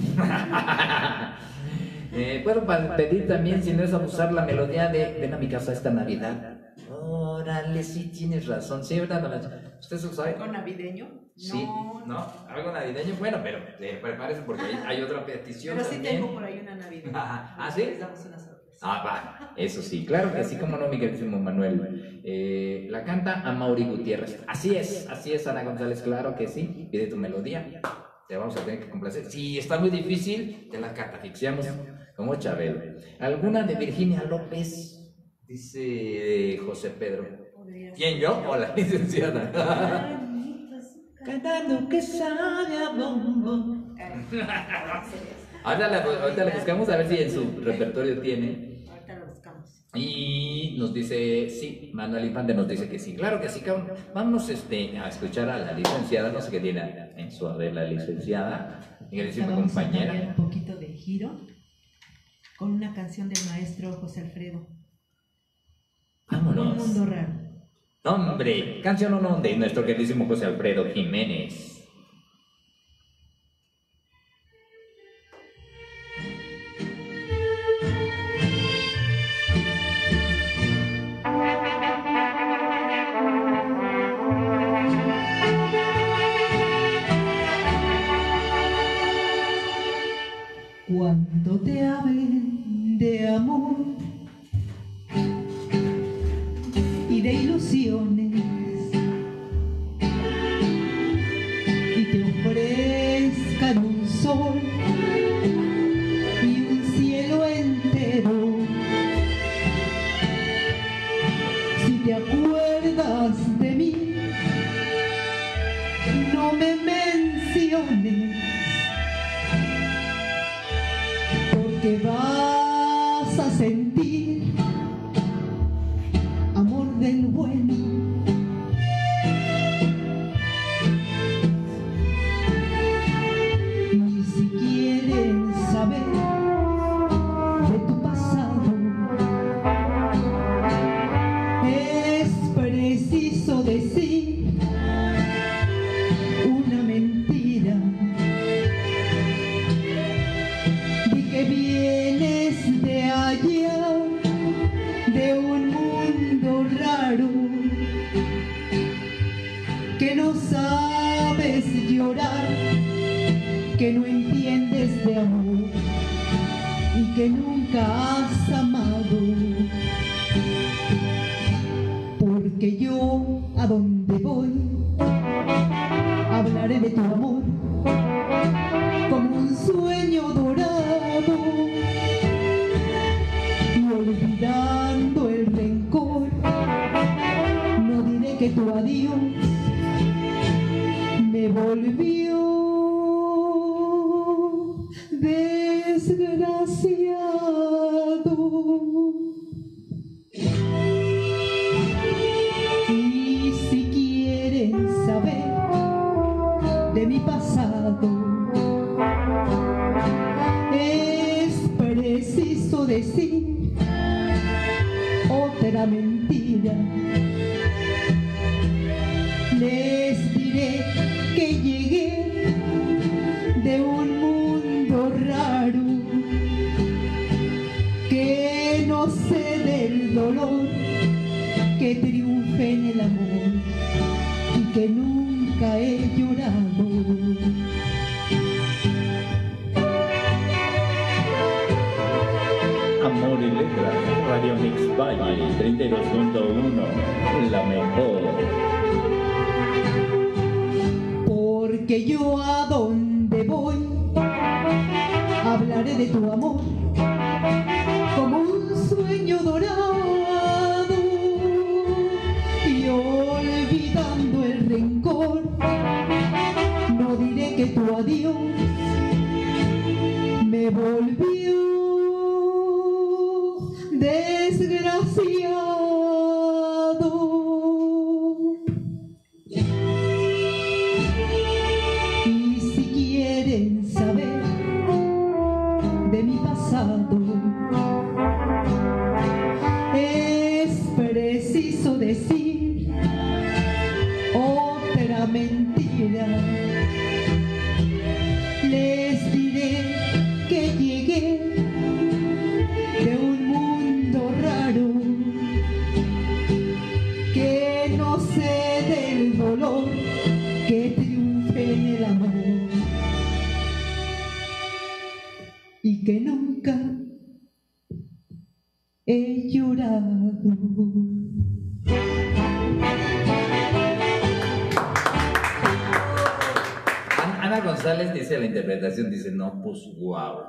Puedo pedir también, si no es abusar, la melodía de Ven a mi casa esta Navidad. Órale, sí tienes razón. Sí, ¿verdad? ¿Usted se lo sabe? ¿Algo navideño? Sí, ¿no? Algo navideño. Bueno, pero prepárese porque hay otra petición. Pero sí también. tengo por ahí una navideña. ¿Ah, sí? Les damos una sorpresa. Va, eso sí, claro que sí, como no, mi queridísimo Manuel. La canta Amaury Gutiérrez. Así es, Ana González, claro que sí. Pide tu melodía. Te vamos a tener que complacer. Si está muy difícil, te la catafixiamos como Chabelo. ¿Alguna de Virginia López? Dice José Pedro. ¿Quién, yo o la licenciada? Cantando que sabe a bombo. Ahorita la buscamos a ver si en su repertorio tiene. Ahorita lo buscamos. Y nos dice, sí, Manuel Infante nos dice que sí. Claro que sí, cabrón. Vámonos a escuchar a la licenciada, no sé qué tiene en su haber la licenciada, mi queridísima Vamos a compañera. cambiar un poquito de giro con una canción del maestro José Alfredo. Vámonos. Un mundo raro. Hombre, canción de nuestro queridísimo José Alfredo Jiménez. Cuando te hablen de amor y de ilusiones y te ofrezcan un sol y un cielo entero, si te acuerdas de mí, no me menciones, porque vas a sentir amor del bueno. Y si quieren saber de tu pasado, es preciso decir una mentira. Di que vienes de allá, de un mundo raro, que no sabes llorar, que no entiendes de amor y que nunca has amado. Porque yo a donde voy hablaré de tu amor como un sueño dorado, y olvidando el rencor, no diré que tu adiós me volvió desgraciado. Y si quieren saber de mi pasado, es preciso decir otra mentira. Les diré que llegué de un mundo raro, que no sé del dolor, que triunfe en el amor y que nunca he llorado. Amor y letras, Radio Mix Valle 32.1, la mejor. Porque yo a donde voy de tu amor como un sueño dorado y olvidando el rencor no diré que tu adiós me volvió desgraciado. Y si quieren saber de mi pasado, es preciso decir otra mentira. Les diré que llegué de un mundo raro, que no sé del dolor que triunfe en el amor y que nunca he llorado. Ana González dice la interpretación, dice, no, pues wow.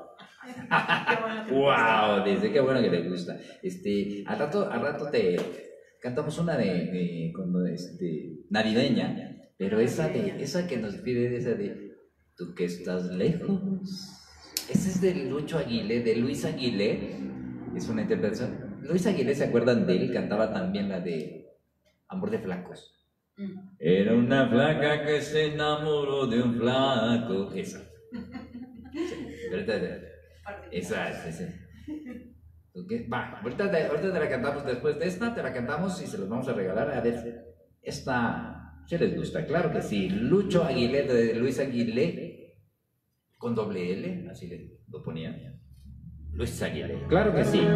Wow, dice, qué bueno que le gusta. Al rato te cantamos una de navideña, pero esa que nos pide, esa de tú que estás lejos. Ese es de Lucho Aguilé, de Luis Aguilé. Es una interpretación. Luis Aguilé, ¿se acuerdan de él? Cantaba también la de Amor de Flacos. Era una flaca que se enamoró de un flaco. Esa. Esa. Okay. Va, ahorita te la cantamos después de esta, te la cantamos y se los vamos a regalar. A ver, esta, ¿sí les gusta? Claro que sí. Lucho Aguilé, de Luis Aguilé, con doble L, así le lo ponía. Luis Aguilé, claro que sí.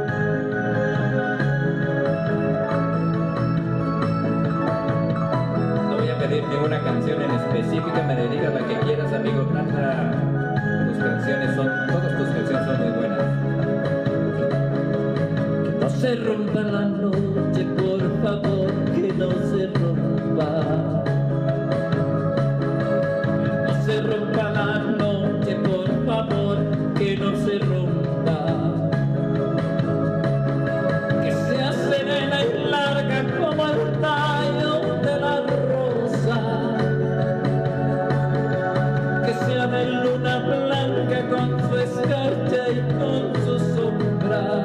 Pedir ninguna canción en específica, me dedicas la que quieras, amigo. Tus canciones todas tus canciones son muy buenas. Que no se rompa la noche, por favor, que no se rompa. Que no se rompa la noche, por favor, que no se rompa. Que sea serena y larga como el tallo de la de luna blanca con su escarcha y con su sombra.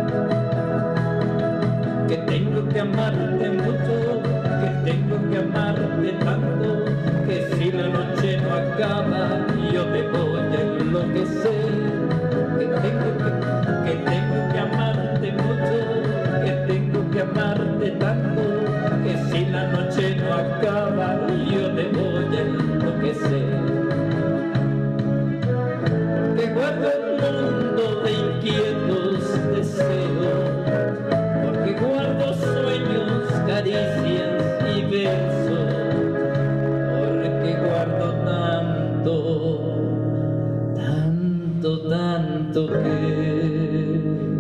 Que tengo que amarte mucho, que tengo que amarte tanto, que si la noche no acaba yo te voy a enloquecer. Que tengo que amarte mucho, que tengo que amarte tanto, que si la noche no acaba yo te voy a enloquecer. Guardo un mundo de inquietos deseos, porque guardo sueños, caricias y besos, porque guardo tanto que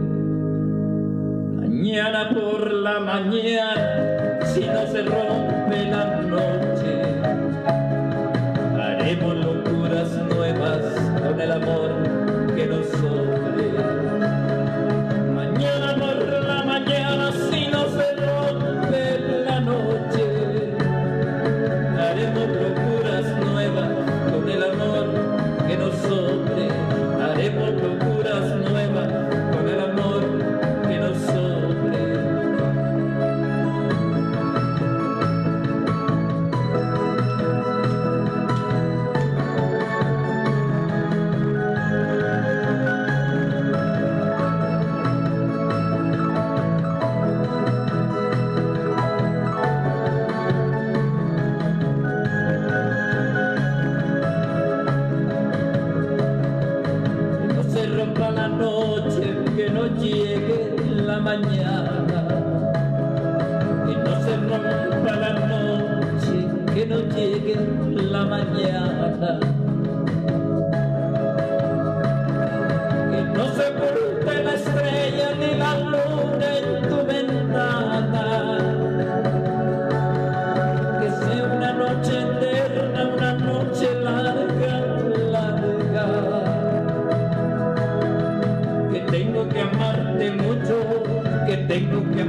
mañana por la mañana, si no se rompe la noche, haremos locuras nuevas con el amor que nos sobre. Mañana por la mañana, si no se rompe la noche, haremos locuras nuevas con el amor que nos sobre. Haremos locuras nuevas con el amor que nos sobre. Que no llegue la mañana, que no se rompa la noche, que no llegue la mañana, que no se oculte la estrella ni la luna en tu ventana, que sea una noche eterna, una noche larga, larga.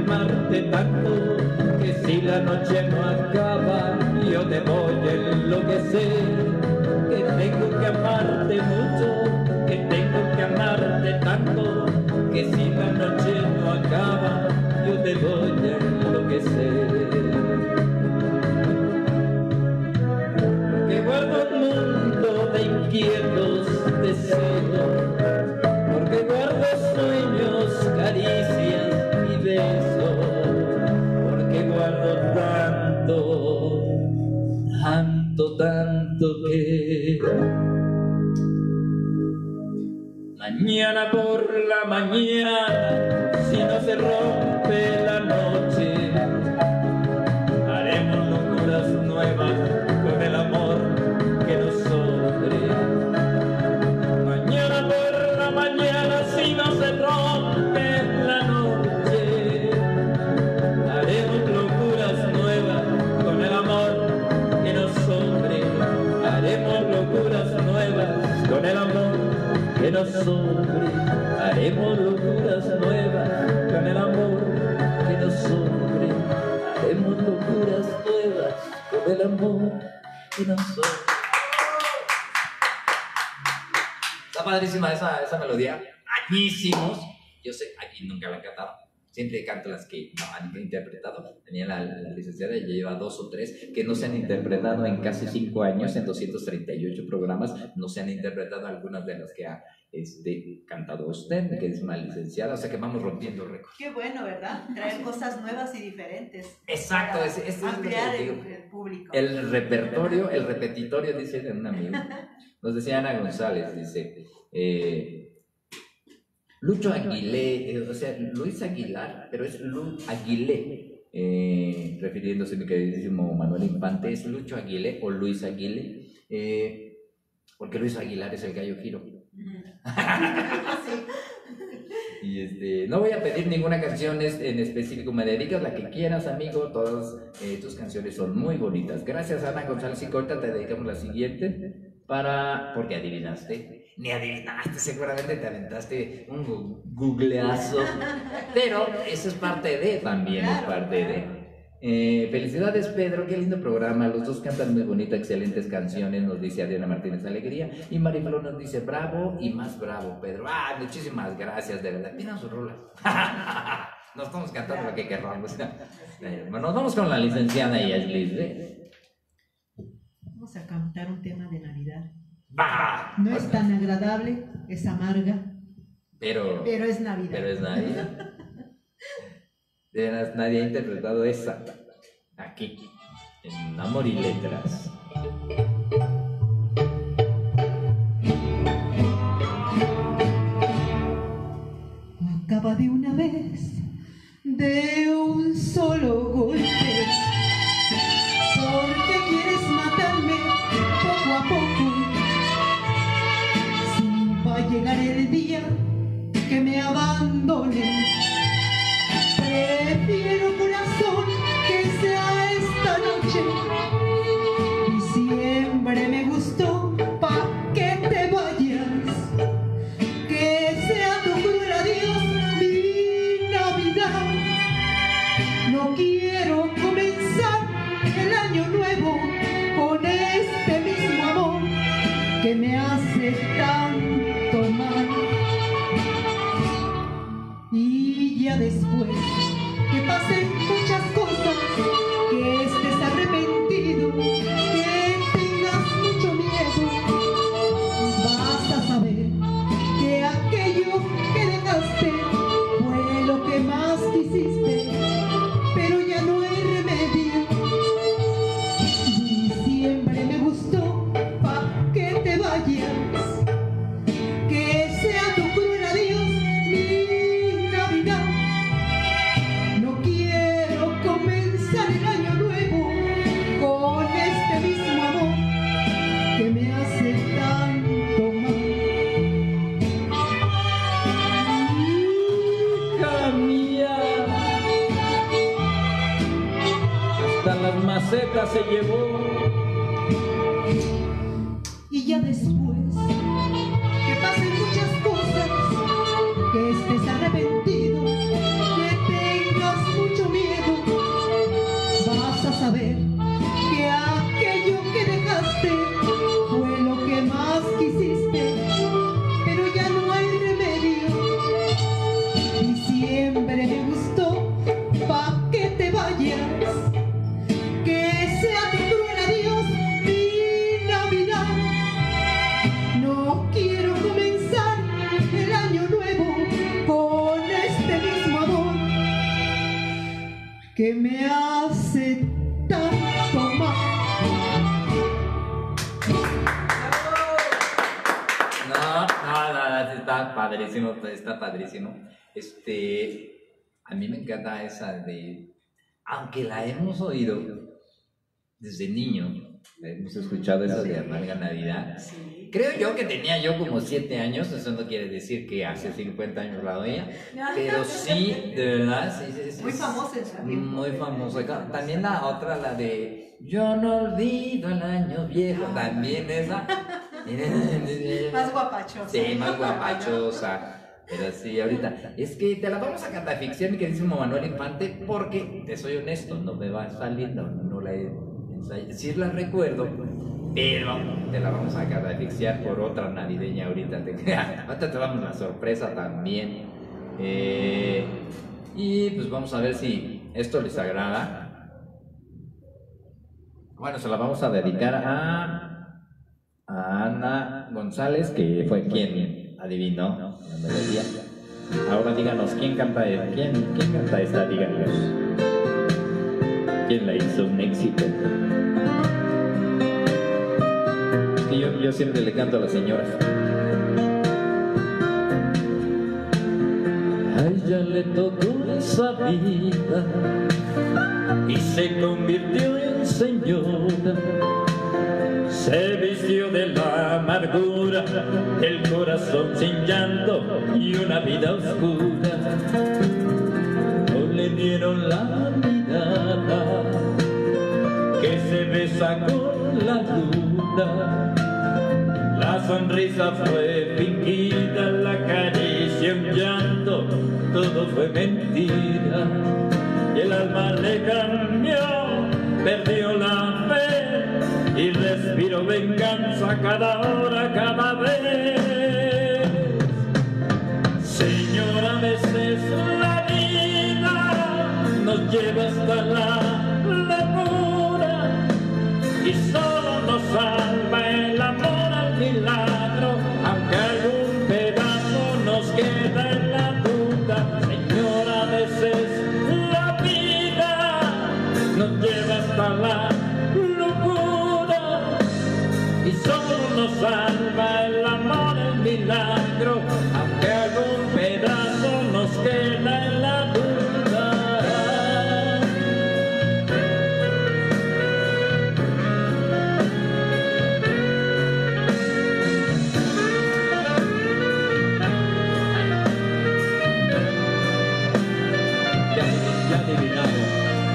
amarte tanto que si la noche no acaba yo te voy a enloquecer. Que tengo que amarte mucho, que tengo que amarte tanto que si la noche no acaba yo te voy a enloquecer. Que guardo un mundo de inquietos deseos, porque guardo sueños, caricias y besos, porque guardo tanto que mañana por la mañana, si no se rompe la noche, haremos locuras nuevas con el amor que nos sobre. Mañana por la mañana, si no se rompe la noche, haremos locuras nuevas con el amor que nos sobre. Haremos locuras nuevas con el amor que nos sobre. Haremos locuras nuevas con el amor que nos sobre. Haremos locuras nuevas con el amor que nos sobre. Está padrísima esa melodía. Añísimos. Yo sé, aquí nunca la he cantado. Siempre canto las que no han interpretado. Tenía la licenciada, ella lleva 2 o 3 que no se han interpretado en casi 5 años, en 238 programas. No se han interpretado algunas de las que ha cantado usted, que es una licenciada. O sea que vamos rompiendo récords. Qué bueno, ¿verdad? Traer cosas nuevas y diferentes. Exacto, es ampliar el público. El repertorio, el repetitorio, dice un amigo. Nos decía Ana González, dice... Lucho Aguilé, o sea, Luis Aguilar, pero es Lu Aguilé, refiriéndose a mi queridísimo Manuel Infante, es Lucho Aguilé o Luis Aguilé, porque Luis Aguilar es el gallo giro. Y no voy a pedir ninguna canción en específico, me dedicas la que quieras, amigo, todas tus canciones son muy bonitas. Gracias, Ana González y Corta, te dedicamos la siguiente, porque adivinaste. Ni adivinaste, seguramente te aventaste un googleazo, pero eso es parte de, también claro, es parte de. Felicidades, Pedro, qué lindo programa, los dos cantan muy bonitas, excelentes canciones, nos dice Adriana Martínez Alegría, y Mariflor nos dice bravo y más bravo, Pedro. Muchísimas gracias, de verdad, pidan su rola. No estamos cantando lo que queramos. Nos vamos con la licenciada y Ashley. Vamos a cantar un tema de Navidad. ¡Bah! No es tan agradable, es amarga, pero es Navidad. Pero es Navidad. De veras, nadie ha interpretado esa aquí, en Amor y Letras. Acaba de una vez, de un solo golpe, porque quieres matarme poco a poco. Va a llegar el día que me abandone. Prefiero, corazón, que sea esta noche. Diciembre me gustó, pa' que te vayas. Que sea tu cruel adiós mi Navidad. No quiero comenzar el año nuevo con este mismo amor que me hace tanto mal. Y ya después que pasen muchas cosas, que estés arrepentido, que tengas mucho miedo, vas a saber que aquello que dejaste fue lo que más quisiste, pero ya no hay remedio. Diciembre me gustó, pa' que te vayas. Que sea tu cruel adiós mi Navidad. No quiero comenzar el año nuevo con este mismo amor que me hace tanto mal. Hija mía, hasta las macetas se llevó. Y ya después que pasen muchas cosas, que estés arrepentido, que tengas hace tanto mal. No, está padrísimo, está padrísimo. A mí me encanta esa de, aunque la hemos oído desde niño, hemos escuchado esa de Amarga Navidad. Sí. Creo yo que tenía yo como 7 años, eso no quiere decir que hace 50 años la oía, pero sí, de verdad, sí. Muy famosa en su tiempo. Muy famosa. También la otra, la de Yo no olvido el año viejo, también esa. Más guapachosa. Sí, más guapachosa. Pero sí, ahorita. Es que te la vamos a catafixiar, mi queridísimo Manuel Infante, porque te soy honesto, no me va a salir, no la he ensayado. Sí la recuerdo, pero te la vamos a catafixiar por otra navideña ahorita. Ahorita te damos la sorpresa también. Y pues vamos a ver si esto les agrada. Bueno, se la vamos a dedicar a Ana González, que fue quien adivinó la melodía. Ahora díganos, ¿quién canta esta? Díganos. ¿Quién la hizo un éxito? Es que yo siempre le canto a las señoras. A ella le tocó esa vida y se convirtió en señora. Se vistió de la amargura, el corazón sin llanto y una vida oscura. No le dieron la mirada que se besa con la luna. La sonrisa fue fingida, la caricia un llanto, todo fue mentira. Y el alma le cambió, perdió la fe y respiro venganza cada hora, cada vez. Señora, a veces la vida nos lleva hasta la locura y solo nos salva el amor al milagro, aunque algún pedazo nos queda en la duda. Señora, a veces la vida nos lleva hasta la y solo nos salva el amor, el milagro, aunque algún pedazo nos queda en la duda. Ya adivinamos.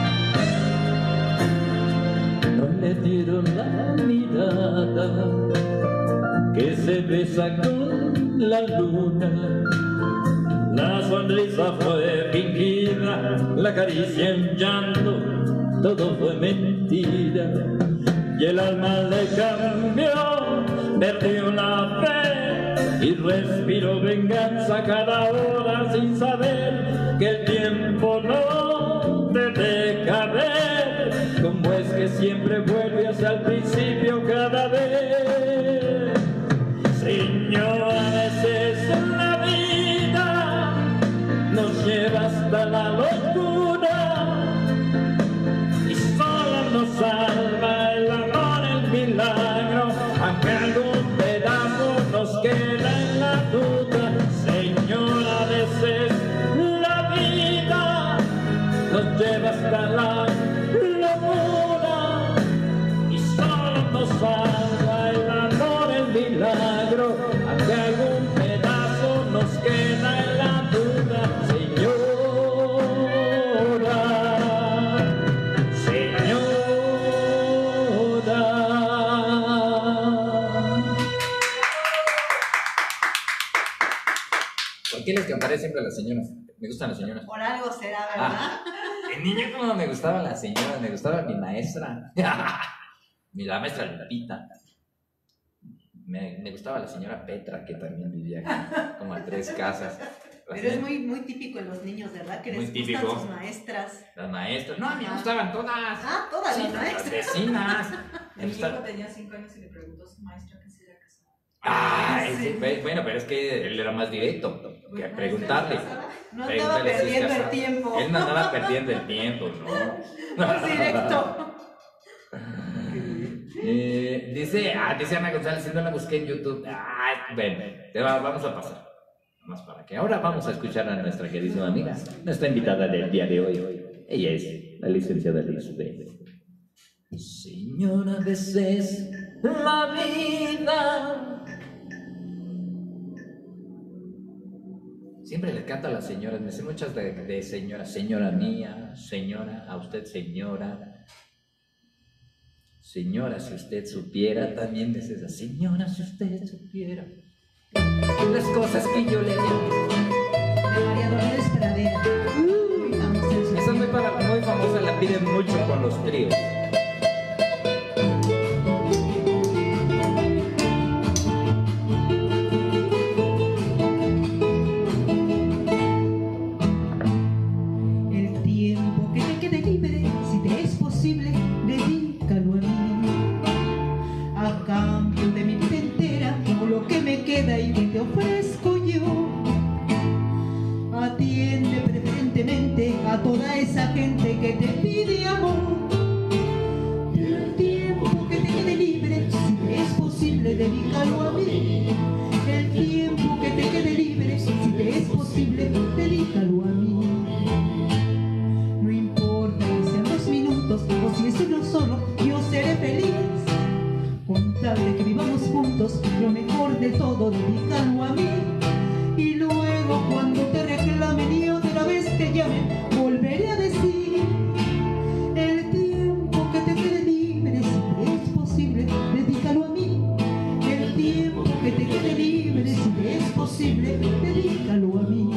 No le dieron la mirada que se besa con la luna. La sonrisa fue fingida, la caricia en llanto, todo fue mentira. Y el alma le cambió, perdió la fe y respiró venganza cada hora sin saber que el tiempo no te deja ver cómo es que siempre vuelve hacia el principio cada vez. Señor, a veces la vida nos lleva hasta la locura y solo nos salva el amor, el milagro, aunque algún pedazo nos queda en la duda. Señor, a veces la vida nos lleva hasta la locura y solo nos salva el amor, el milagro, aunque algún pedazo nos queda en la duda. ¿Por qué les cantaré siempre a las señoras? Me gustan las señoras. Por algo será, ¿verdad? De niño como me gustaban las señoras, me gustaba mi maestra. La maestra Lupita. Me gustaba la señora Petra, que también vivía aquí, como a 3 casas. Pero es muy típico en los niños, ¿verdad? Que Muy les típico. gustan sus maestras. Las maestras. No, a mí me gustaban todas. Ah, todas Sí, las las maestras. vecinas. Me Mi hijo gustaban. tenía 5 años y le preguntó a su maestra que se era casado. Sí, bueno, pero es que él era más directo que preguntarle. No andaba perdiendo el tiempo. Él no andaba perdiendo el tiempo, ¿no? Más directo. Dice Ana González, si no la busqué en YouTube. Bueno, vamos a pasar. Más para que ahora vamos a escuchar a nuestra queridísima amiga, nuestra invitada del día de hoy. Ella es la licenciada Lisbeth. Señora, a veces la vida. Siempre le canta a las señoras, me sé muchas de señora, señora mía, señora, a usted señora. Señora, si usted supiera, también es esa. Señora, si usted supiera las cosas que yo le digo. De María Dolores Pradera. Muy famosa en su Esa es muy famosa, la piden mucho con los tríos. El tiempo que te quede libre, si te es posible, dedícalo a mí. A cambio de mi vida entera, como lo que me queda y que te ofrezco yo. Atiende preferentemente a toda esa gente que te pide amor. El tiempo que te quede libre, si te es posible, dedícalo a mí. El tiempo que te quede libre, si te es posible, dedícalo a mí. No importa que sean 2 minutos o si es uno solo, yo seré feliz. Con tal de que vivamos juntos, lo mejor de todo, dedícalo a mí. Y luego cuando te reclamen y otra vez te llamen, volveré a decir: el tiempo que te quede libre, si te es posible, dedícalo a mí. El tiempo que te quede libre, si te es posible, dedícalo a mí.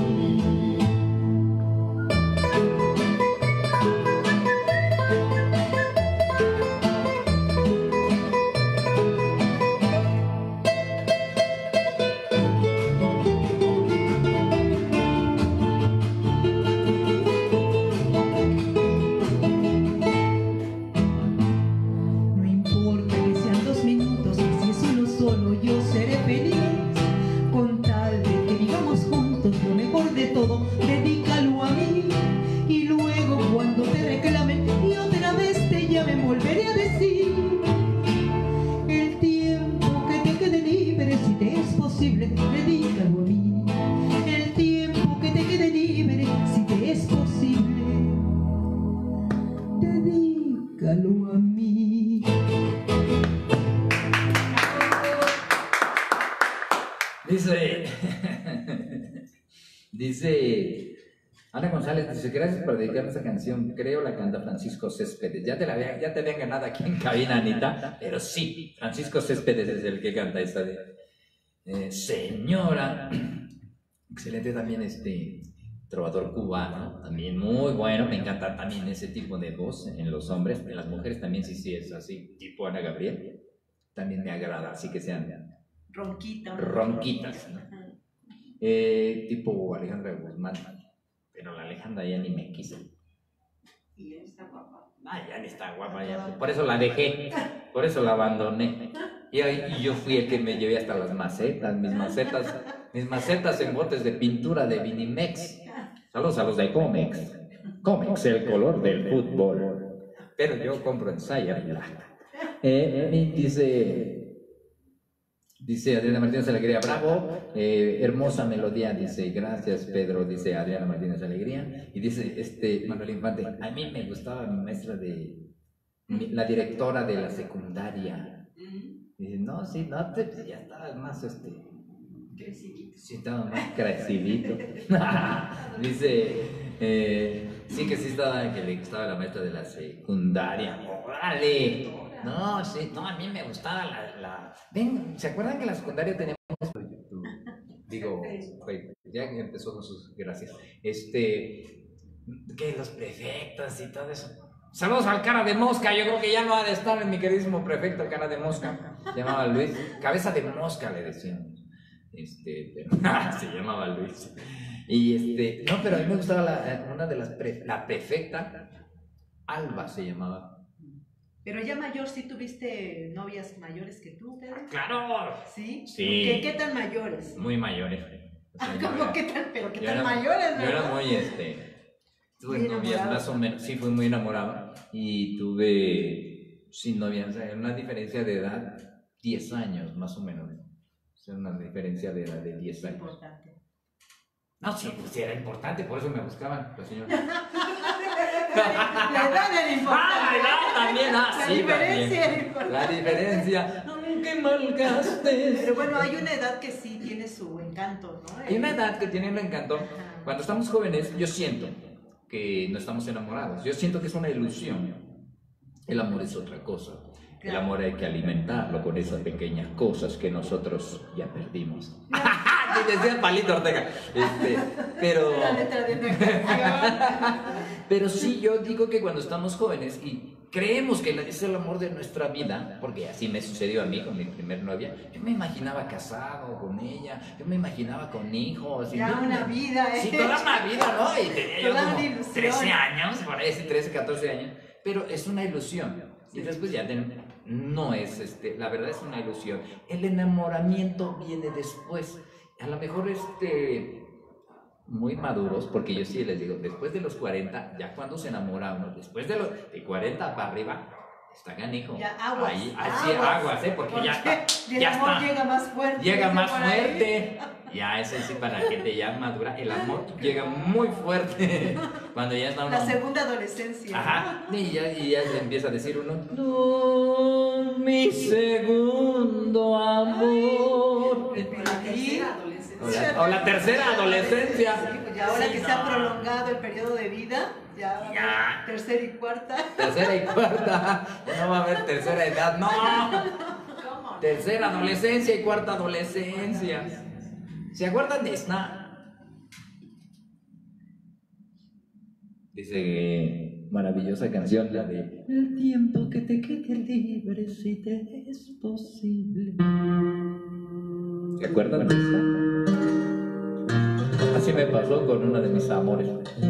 No importa que sean 2 minutos, si es uno solo, yo seré feliz. Con tal de que vivamos juntos, lo mejor de todo, dedícalo a mí. Y luego cuando te reclamen y otra vez te llamen, volveré a decir: el tiempo que te quede libre, si te es posible, dedícalo a mí. El tiempo que te quede libre, si te es posible, dedícalo a mí. Dice Ana González, dice, gracias por dedicarme esta canción, creo la canta Francisco Céspedes. Ya te habían ganado aquí en cabina, Anita, pero sí, Francisco Céspedes es el que canta esta de Señora. Excelente también trovador cubano, también muy bueno, me encanta también ese tipo de voz en los hombres, en las mujeres también sí es así, tipo Ana Gabriel, también me agrada, así que sean ronquitas, ¿no? Tipo Alejandra Guzmán, pero la Alejandra ya ni me quiso. Y ya está guapa. Ya ni está guapa, ya. Por eso la dejé, por eso la abandoné. Y yo fui el que me llevé hasta las macetas, mis macetas en botes de pintura de Vinimex. Saludos a los de Comex. Comex, el color del fútbol. Pero yo compro en Saya Black. Dice Adriana Martínez Alegría, bravo, hermosa melodía, dice, gracias Pedro, dice Adriana Martínez Alegría, y dice Manuel Infante, a mí me gustaba mi maestra la directora de la secundaria. Dice, no, sí, no, ya estabas más, crecidito. Sí, estaba más crecidito. Dice, sí que sí estaba, que le gustaba la maestra de la secundaria. ¡Órale! No, sí, no, a mí me gustaba Ven, ¿se acuerdan que en la secundaria teníamos YouTube? Digo, ya que empezó con sus gracias. Que los prefectos y todo eso. Saludos al cara de mosca, yo creo que ya no ha de estar en mi queridísimo prefecto, el cara de mosca. Se llamaba Luis, cabeza de mosca le decíamos. Se llamaba Luis. Y no, pero a mí me gustaba una de la prefecta, Alba se llamaba. Pero ya mayor, ¿sí tuviste novias mayores que tú, Pedro? ¡Claro! ¿Sí? Sí. ¿Qué tan mayores? Muy mayores. O sea, yo ¿Cómo era- qué tan? Pero qué yo tan era- mayores, Yo era ¿no? muy, tuve Muy novias enamorado. más o menos, sí, fui muy enamorado y tuve, sin novias, o sea, una diferencia de edad, 10 años más o menos. O sea, una diferencia de edad de 10 años. Importante. No, sí, pues sí era importante, por eso me buscaban los señores. La edad era importante. También, La sí, diferencia también. era importante. La diferencia, aunque malgastes. Pero bueno, hay una edad que sí tiene su encanto, ¿no? Hay una edad que tiene un encanto. Ajá. Cuando estamos jóvenes, yo siento que no estamos enamorados. Yo siento que es una ilusión. El amor es otra cosa. El Claro. amor hay que alimentarlo con esas pequeñas cosas que nosotros ya perdimos. Sí, decía Palito Ortega. Pero, La letra de una canción. pero sí, yo digo que cuando estamos jóvenes y creemos que es el amor de nuestra vida, porque así me sucedió a mí con mi primer novia, yo me imaginaba casado con ella, yo me imaginaba con hijos. y Ya yo- una vida, ¿eh? Sí, toda una vida, ¿no? Y tenía yo Toda como una ilusión. 13 años, por ahí, sí, 13, 14 años, pero es una ilusión. Y después ya no es, la verdad es una ilusión. El enamoramiento viene después. A lo mejor, muy maduros, porque yo sí les digo, después de los 40, ya cuando se enamora uno, después de 40 para arriba, está canijo. Ya, aguas. Ahí, así, aguas, porque ya está. el Ya amor está. llega más fuerte. Llega dice más por ahí. fuerte. Ya, ese sí, para gente ya madura, el amor llega muy fuerte. Cuando ya está uno. La segunda adolescencia. Ajá. Y ya le empieza a decir uno, no, mi segundo amor. Y- O la tercera adolescencia. Sí, pues ya ahora Sí, que se ha no. prolongado el periodo de vida, Ya. tercera y cuarta. Tercera y cuarta. No va a haber tercera edad, no. ¿Cómo? Tercera adolescencia y cuarta adolescencia. ¿Se acuerdan de esta? Dice maravillosa canción, la de El tiempo que te quede libre si te es posible. ¿Se acuerdan de esta? Así me pasó con una de mis amores.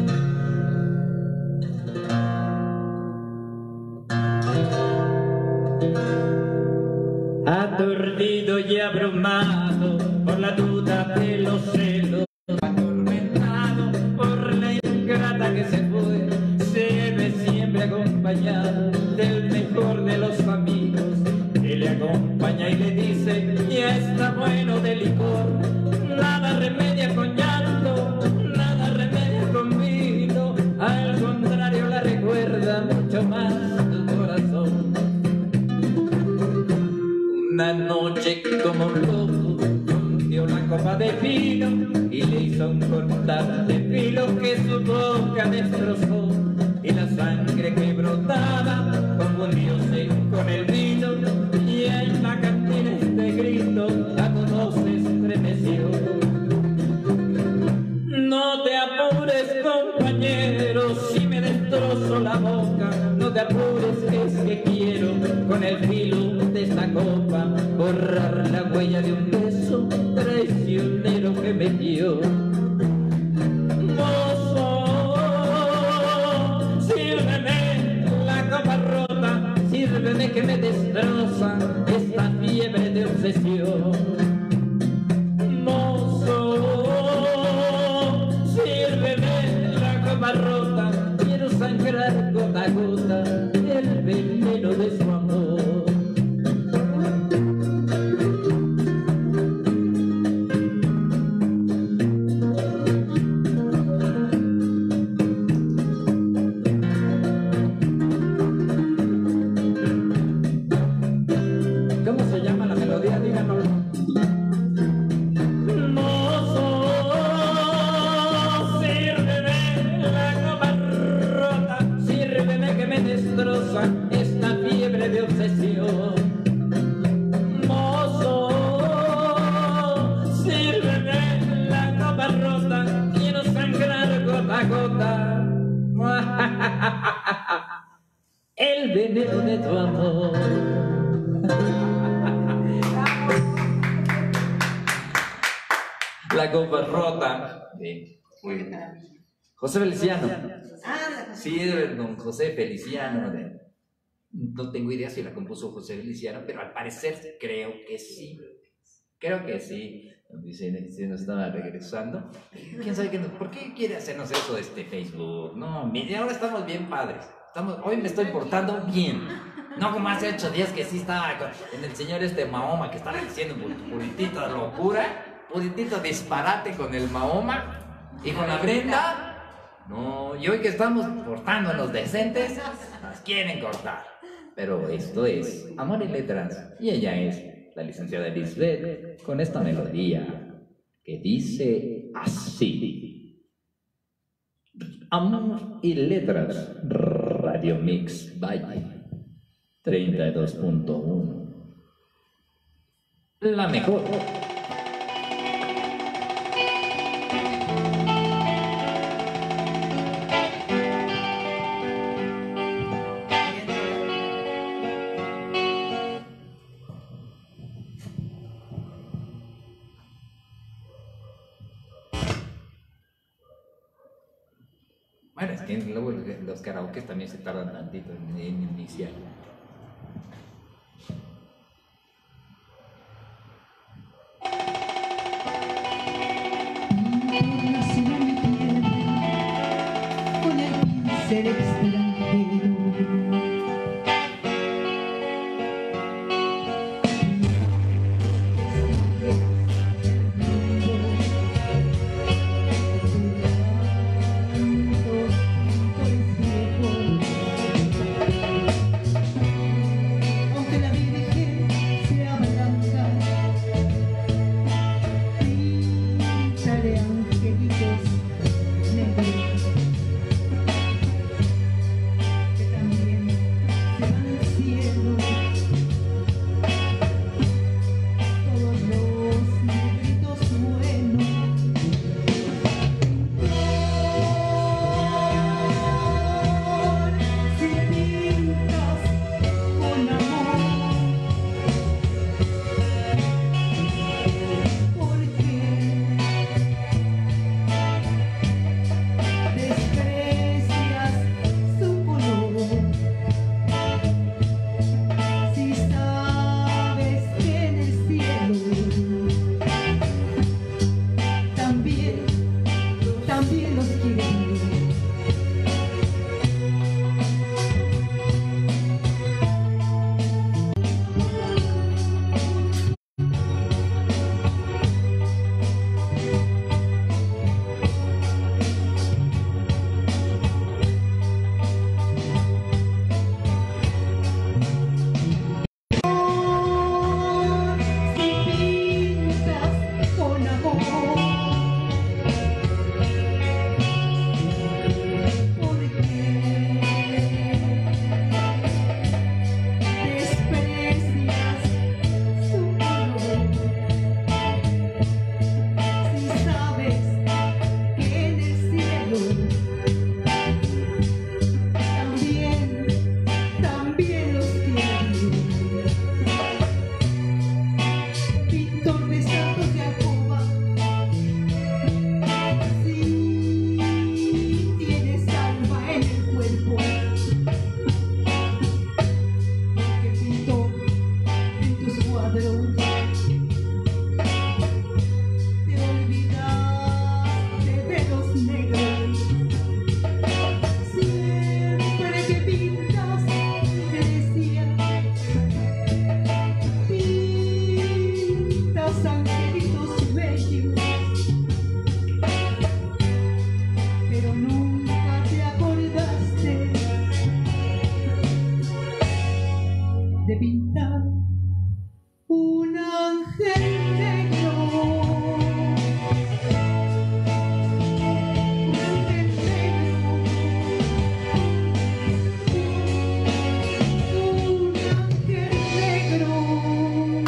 Aturdido y abrumado por la duda de los celos, Atormentado por la ingrata que se fue, se ve siempre acompañado del mejor de los amigos, que le acompaña y le dice, ya está bueno de licor, nada remedia con llanto, nada remedia con vino, al contrario la recuerda mucho más tu corazón. Una noche como un loco dio la copa de vino y le hizo un cortante filo que su boca destrozó, y la sangre que brotaba confundióse con el vino, y en la cantina este grito a todos se estremeció. No te apures, compañero, si me destrozo la boca, no te apures, es que quiero con el filo de esta copa borrar la huella de un beso traicionero que me dio. Mozo, sírveme la copa rota, sírveme que me destroza esta fiebre de obsesión. Mozo, sírveme la copa rota, quiero sangrar gota a gota el veneno de su amor. ¿Cómo se llama la melodía? Díganos. Mozo, sírveme la copa rota, sírveme que me destroza esta fiebre de obsesión. Mozo, sírveme la copa rota, quiero sangrar gota a gota el veneno de tu amor. La copa rota de Qué maravilla. José Feliciano. Ah, Sí, de don José Feliciano. No tengo idea si la compuso José Feliciano, pero al parecer creo que sí. Creo que sí. Dice, se nos estaba regresando. ¿Quién sabe qué? ¿Por qué quiere hacernos eso de Facebook? No, mire, ahora estamos bien padres. Hoy me estoy portando bien. No como hace 8 días que sí estaba en el señor Mahoma, que estaba diciendo puritito locura, puritito disparate con el Mahoma y con la Brenda. No, y hoy que estamos portándonos decentes, nos quieren cortar. Pero esto es Amor y Letras, y ella es la licenciada Lisbeth, con esta melodía que dice así. Amor y Letras, Radio Mix by 32.1. La mejor. Bueno, es que luego los karaokes también se tardan tantito en iniciar. Nació mi tierra con el pincel extranjero. Aunque la Virgen sea blanca, píntale angelitos negros que también se van al cielo. Todos los negritos buenos. Si pintas con amor, ¿por qué desprecias su color? Si sabes que en el cielo también los quieren. Si pintas con amor, ¿por qué desprecias su color? Si sabes que en el cielo también los quieren. Pintor de santos de alcoba, si tienes alma en el cuerpo, porque pintó en tus cuadros, te olvidaste de los negros. Siempre que pintas, te decía, pintas angelitos bellos, pero nunca te acordaste de pintar un ángel negro. Un ángel negro. Un ángel negro.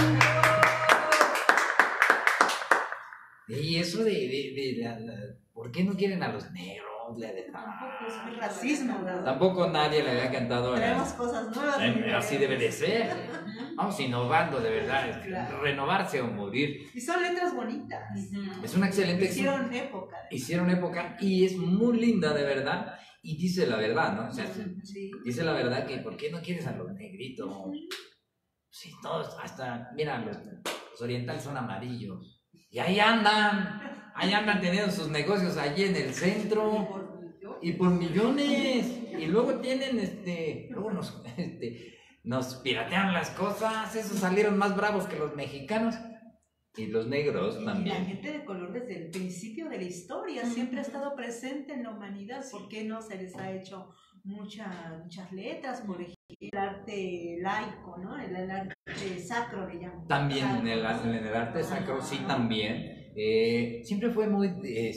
Y eso ¿por qué no quieren a los negros? Es racismo, ¿verdad? Tampoco nadie le había cantado Traemos cosas nuevas. así debe de ser. Vamos innovando, de verdad. Claro. Renovarse o morir. Y son letras bonitas. Es una excelente Hicieron época. Hicieron época y es muy linda, de verdad. y dice la verdad, ¿no? O sea, Sí. dice la verdad que ¿por qué no quieres a los negritos? Sí, todos, hasta, mira, los orientales son amarillos. Y ahí andan teniendo sus negocios allí en el centro. Y por millones. Y luego tienen, luego nos piratean las cosas. Esos salieron más bravos que los mexicanos. Y los negros Y la también. gente de color desde el principio de la historia siempre ha estado presente en la humanidad. ¿Por qué no se les ha hecho muchas letras? Por ejemplo, el arte laico, ¿no? El arte sacro le llaman. También Sacro, en el arte sacro, sí, también. Siempre fue muy,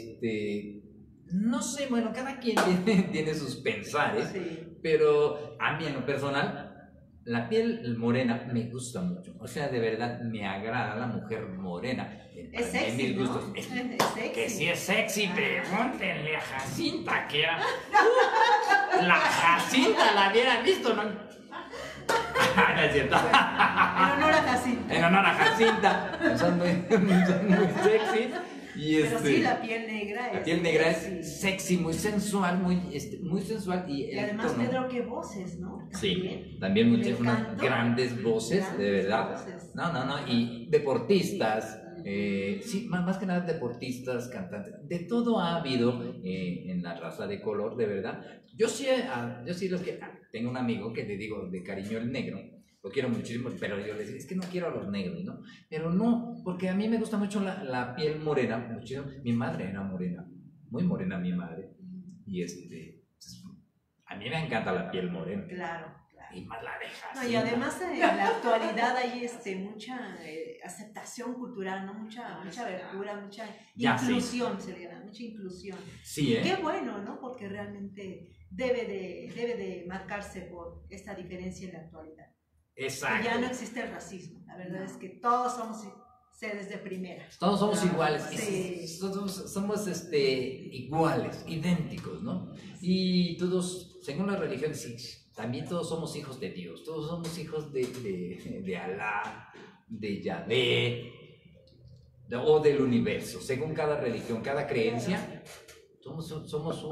no sé, bueno, cada quien tiene sus pensares, Sí. pero a mí en lo personal, la piel morena me gusta mucho. O sea, de verdad me agrada la mujer morena. Es Para mí, sexy, mis ¿no? gustos. Es sexy. Que sí es sexy, pregúntenle a Jacinta, que era... La Jacinta la hubiera visto, ¿no? No es cierto. En honor a Jacinta. En honor a Jacinta. Son muy sexy. Y Pero sí, la piel negra es. la piel negra sexy. es sexy, muy sensual, muy sensual. Y además, Pedro, qué voces, ¿no? Sí, también muchas, El unas canto, grandes voces, de grandes verdad. voces. No, y deportistas, sí, más que nada deportistas, cantantes, de todo ha habido en la raza de color, de verdad. Yo sí los que, tengo un amigo que le digo de cariño el negro, lo quiero muchísimo, pero yo le digo, es que no quiero a los negros, ¿no? Pero no, porque a mí me gusta mucho la piel morena, muchísimo. Mi madre era morena, muy morena mi madre, y a mí me encanta la piel morena. Claro. Y más la dejas. No, y además en la actualidad hay mucha aceptación cultural, ¿no? Mucha abertura, mucha Ya, sí. inclusión, se le llama, mucha inclusión. Sí, Qué bueno, ¿no? Porque realmente debe de marcarse por esta diferencia en la actualidad. Exacto. Y ya no existe el racismo, la verdad es que todos somos seres de primera. Todos somos iguales. Sí. Somos iguales, idénticos, ¿no? Y todos, según la religión, sí, también todos somos hijos de Dios. Todos somos hijos de Alá, de Yahvé, o del universo. Según cada religión, cada creencia, somos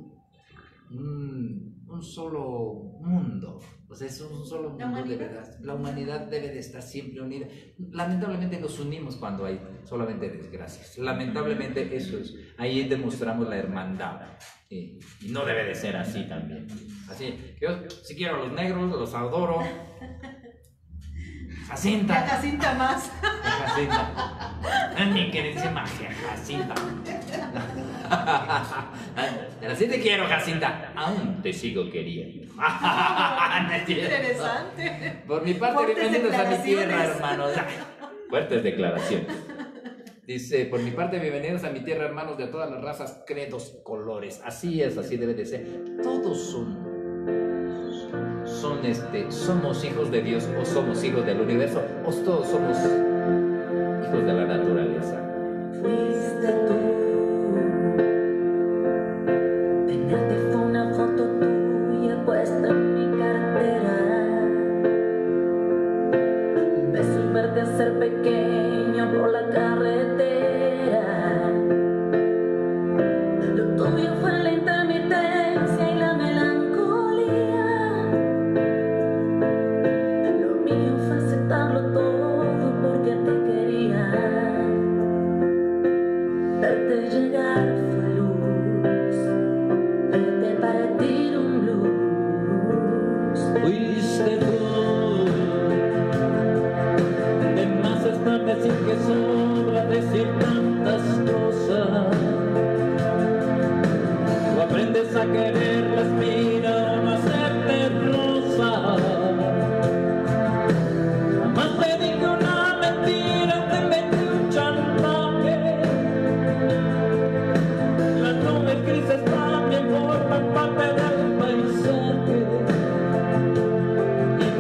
un solo mundo. O sea, es un solo mundo de verdad. La humanidad debe de estar siempre unida. Lamentablemente nos unimos cuando hay solamente desgracias. Lamentablemente eso es. Ahí demostramos la hermandad. Y no debe de ser así también. Así que yo sí quiero a los negros, los adoro. Jacinta. La Jacinta más. Jacinta. Es mi queridísima Jacinta. Pero sí te quiero, Jacinta. Aún te sigo queriendo. Interesante. Por mi parte, Fuertes bienvenidos a mi tierra, declaraciones. hermanos. Fuertes declaraciones. Dice, por mi parte, bienvenidos a mi tierra, hermanos de todas las razas, credos, colores. Así es, así debe de ser. Todos somos hijos de Dios, o somos hijos del universo, o todos somos hijos de la naturaleza. Fuiste tú. Tenerte fue una foto tuya puesta en mi cartera. Un beso y verte a ser pequeño por la carretera. Lo tuyo fue la intermitencia y la melancolía. Lo mío fue aceptarlo todo porque te quería. Verte llegar fue luz, verte partir un blues. Fuiste tú, de más está decir que sobra decir tantas cosas. Tú aprendes a querer la espina o no hacerte rosa. Jamás te dije una mentira, te metí un chantaje. Las nubes grises también forman parte del paisaje. Y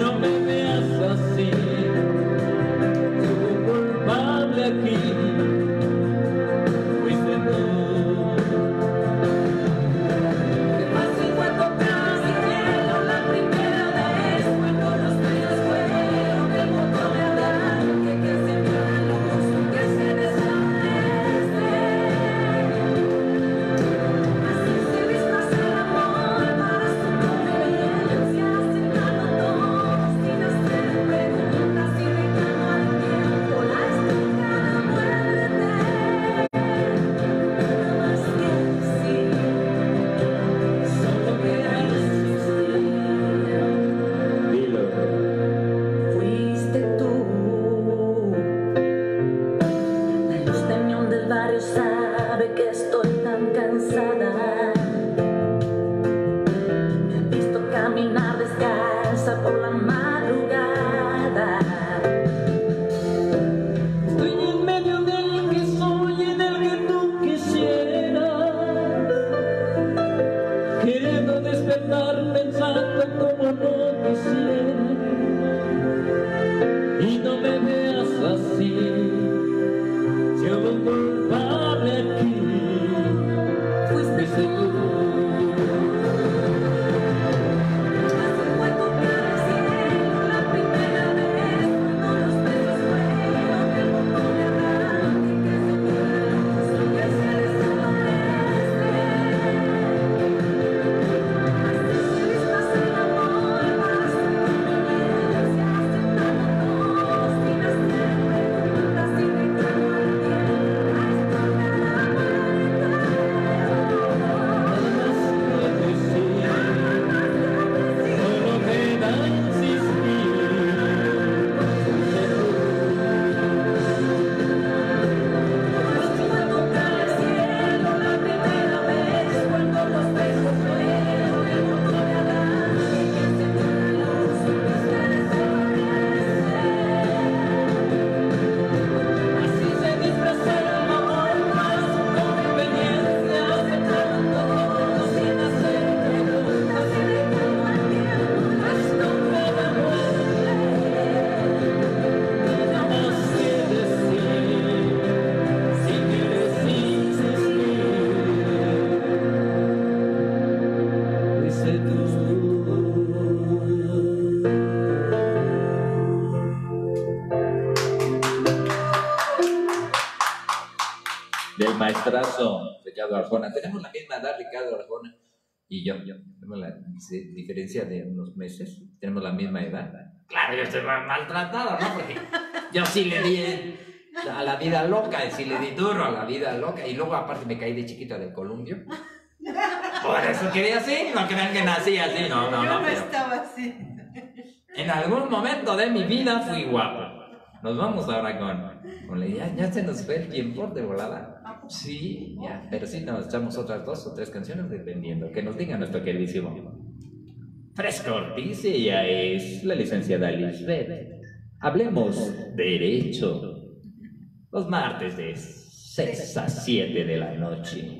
maestrazo Ricardo Arjona. Tenemos la misma edad, Ricardo Arjona y yo. Tenemos la diferencia de unos meses. Tenemos la misma edad. Claro, yo estoy maltratado, ¿no? Porque yo sí le di a la vida loca, sí le di duro a la vida loca. Y luego, aparte, me caí de chiquito del columpio. Por eso quería así, no crean que nací así, no. Yo no Pero estaba así. en algún momento de mi vida fui guapo. Nos vamos ahora con la idea. Ya se nos fue el tiempo de volada. Sí, ya, pero sí nos echamos otras 2 o 3 canciones dependiendo. Que nos diga nuestro queridísimo Fresco Ortiz. Ella es la licenciada Lisbeth. Hablemos derecho. Los martes de 6 a 7 de la noche.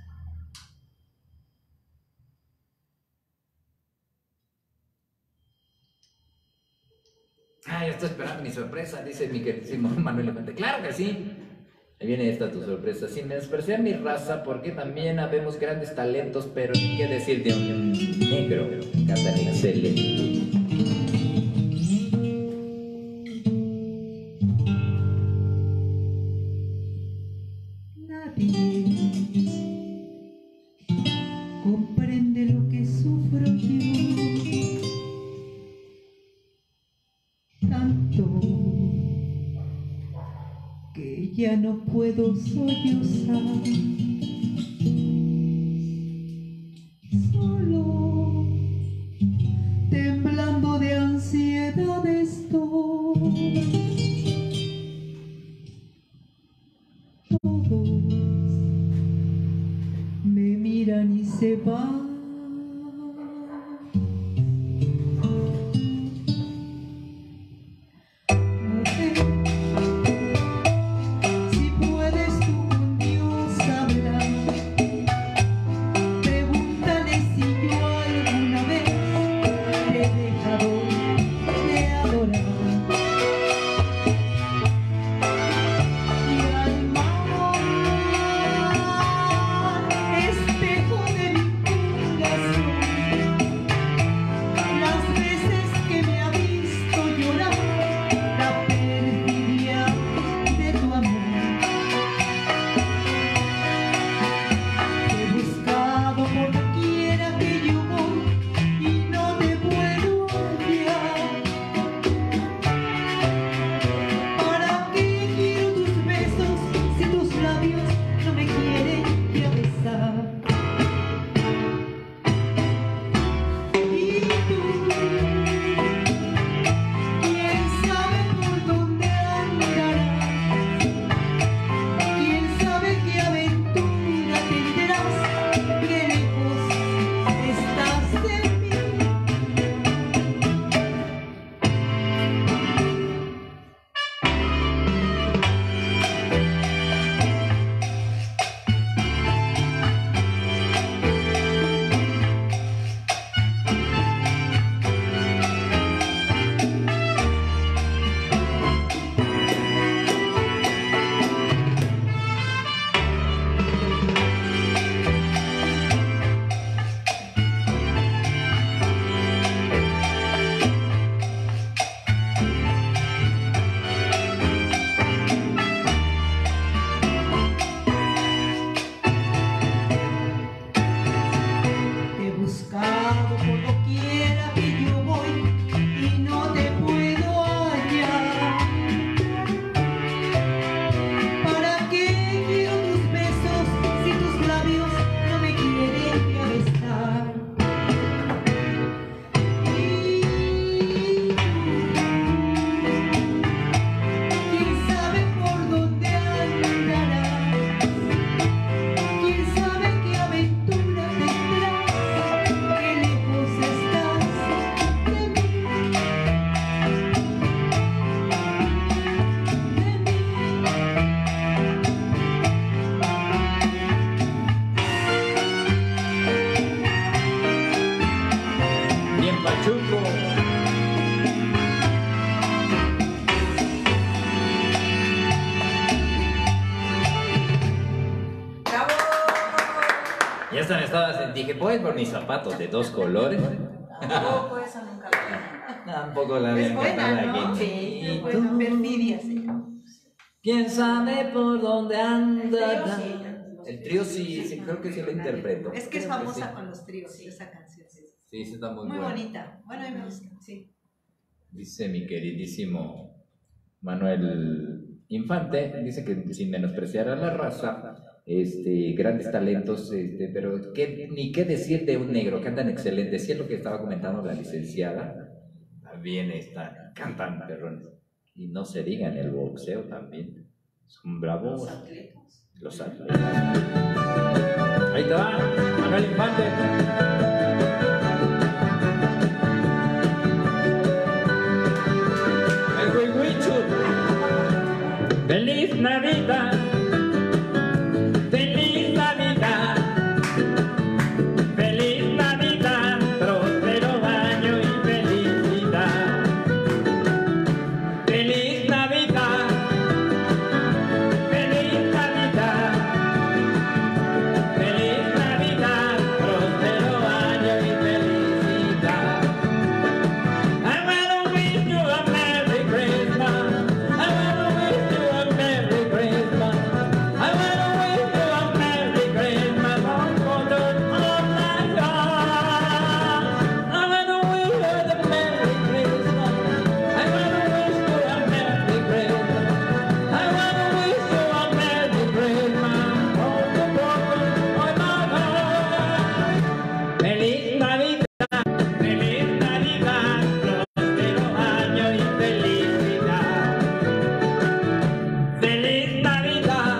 Ay, estoy esperando mi sorpresa, dice mi queridísimo Manuel Levante. Claro que sí. Ahí viene esta tu sorpresa. Sin menospreciar mi raza, porque también habemos grandes talentos, pero ni qué decir de un negro. Cantan excelente. Nadie comprende lo que sufro yo, tanto que ya no puedo sollozar. Solo temblando de ansiedad estoy. Todos me miran y se van. Ya están estadas, dije, ¿puedes por mis zapatos de 2 colores? Tampoco eso nunca lo vi. Tampoco la Es habían buena, cantado ¿no? aquí. Sí, es buena. Perfidia se llama. ¿Quién sabe por dónde andará? Sí, El trío sí, creo que sí lo interpreto. Es que es Creo famosa sí. con los tríos, esa canción. Sí, sí, está muy Muy buena. bonita. Bueno, a mí me gusta, sí. Dice mi queridísimo Manuel Infante, dice que sin menospreciar a la raza, grandes talentos, pero ni qué decir de un negro, cantan excelente. Sí es lo que estaba comentando la licenciada, también cantan perrones. Y no se diga en el boxeo también, son bravos. Los atletas. Ahí te va, Manuel Infante. Feliz Navidad, feliz Navidad, feliz Navidad, próspero año y felicidad. Feliz Navidad, feliz Navidad, feliz Navidad, próspero año y felicidad. I wanna wish you a Merry Christmas. I wanna wish you a Merry Christmas. I wanna wish you a Merry Christmas from bottom of my heart. I wanna wish you a Merry Christmas. I wanna wish you a Merry Christmas. I wanna wish you a Merry Christmas from the bottom of my heart. Feliz Navidad, feliz Navidad, próspero año y felicidad. Feliz Navidad,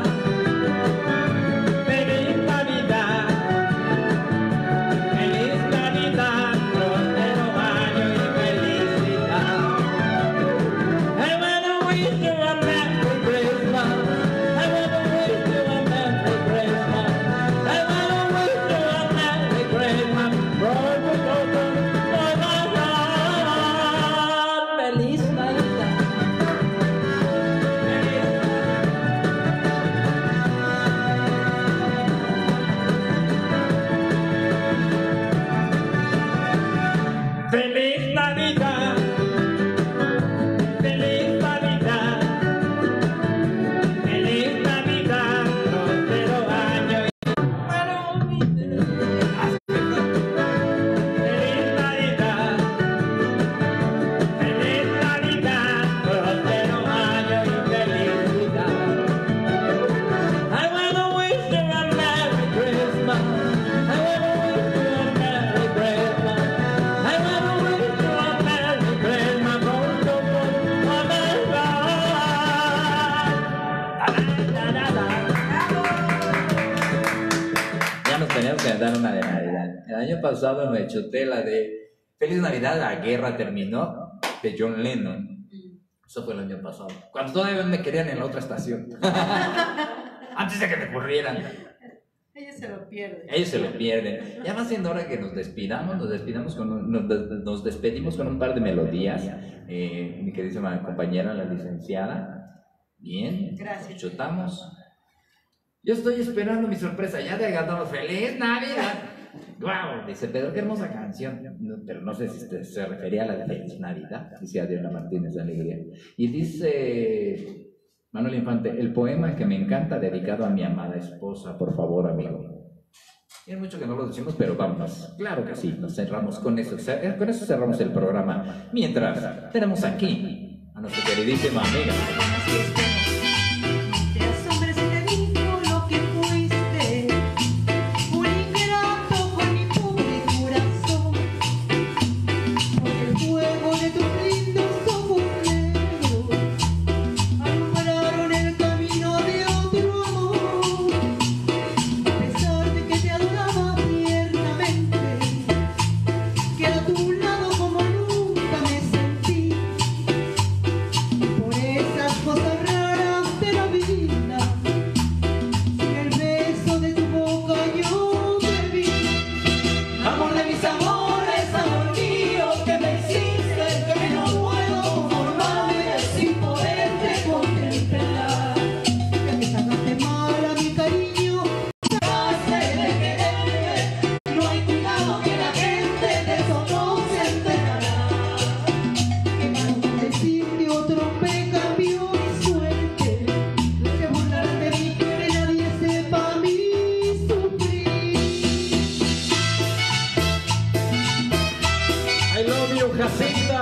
feliz Navidad, feliz Navidad, próspero año y felicidad. I wanna wish you a Merry Christmas. I wanna wish you a Merry Christmas. I wanna wish you a Merry Christmas from the bottom of my heart. Feliz Navidad. Feliz Navidad, feliz Navidad, feliz Navidad, próspero año y feliz Navidad, feliz Navidad, próspero año y felicidad. I wanna wish you a Merry Christmas. I wanna wish you a Merry Christmas. I wanna wish you a Merry Christmas from the bottom of my heart. Ya nos teníamos que dar una de Navidad. El año pasado me chuté la de Feliz Navidad, la guerra terminó, de John Lennon. Eso fue el año pasado. Cuando todavía me querían en la otra estación. Antes de que me corrieran. Ellos se lo pierden. Ellos se lo pierden. Ya va siendo hora que nos despidamos. Nos despedimos con un par de melodías. Mi queridísima compañera, la licenciada. Bien. Gracias. Chutamos. Yo estoy esperando mi sorpresa. Ya te cantamos ¡Feliz Navidad! ¡Guau! Dice Pedro, qué hermosa canción. No, pero no sé si se refería a la de Feliz Navidad. Dice Adriana Martínez de Alegría. Y dice Manuel Infante, el poema que me encanta dedicado a mi amada esposa. Por favor, amigo. Tiene mucho que no lo decimos, pero vámonos. Claro que sí, nos cerramos con eso. Con eso cerramos el programa. Mientras, tenemos aquí a nuestra queridísima amiga. Te asombres y te digo lo que fuiste, un ingrato con mi pobre corazón, porque el fuego de tus lindos ojos negros alumbraron el camino de otro amor. A pesar de que te adoraba tiernamente, que a tu lado como nunca me sentí, por esas cosas raras Amiga.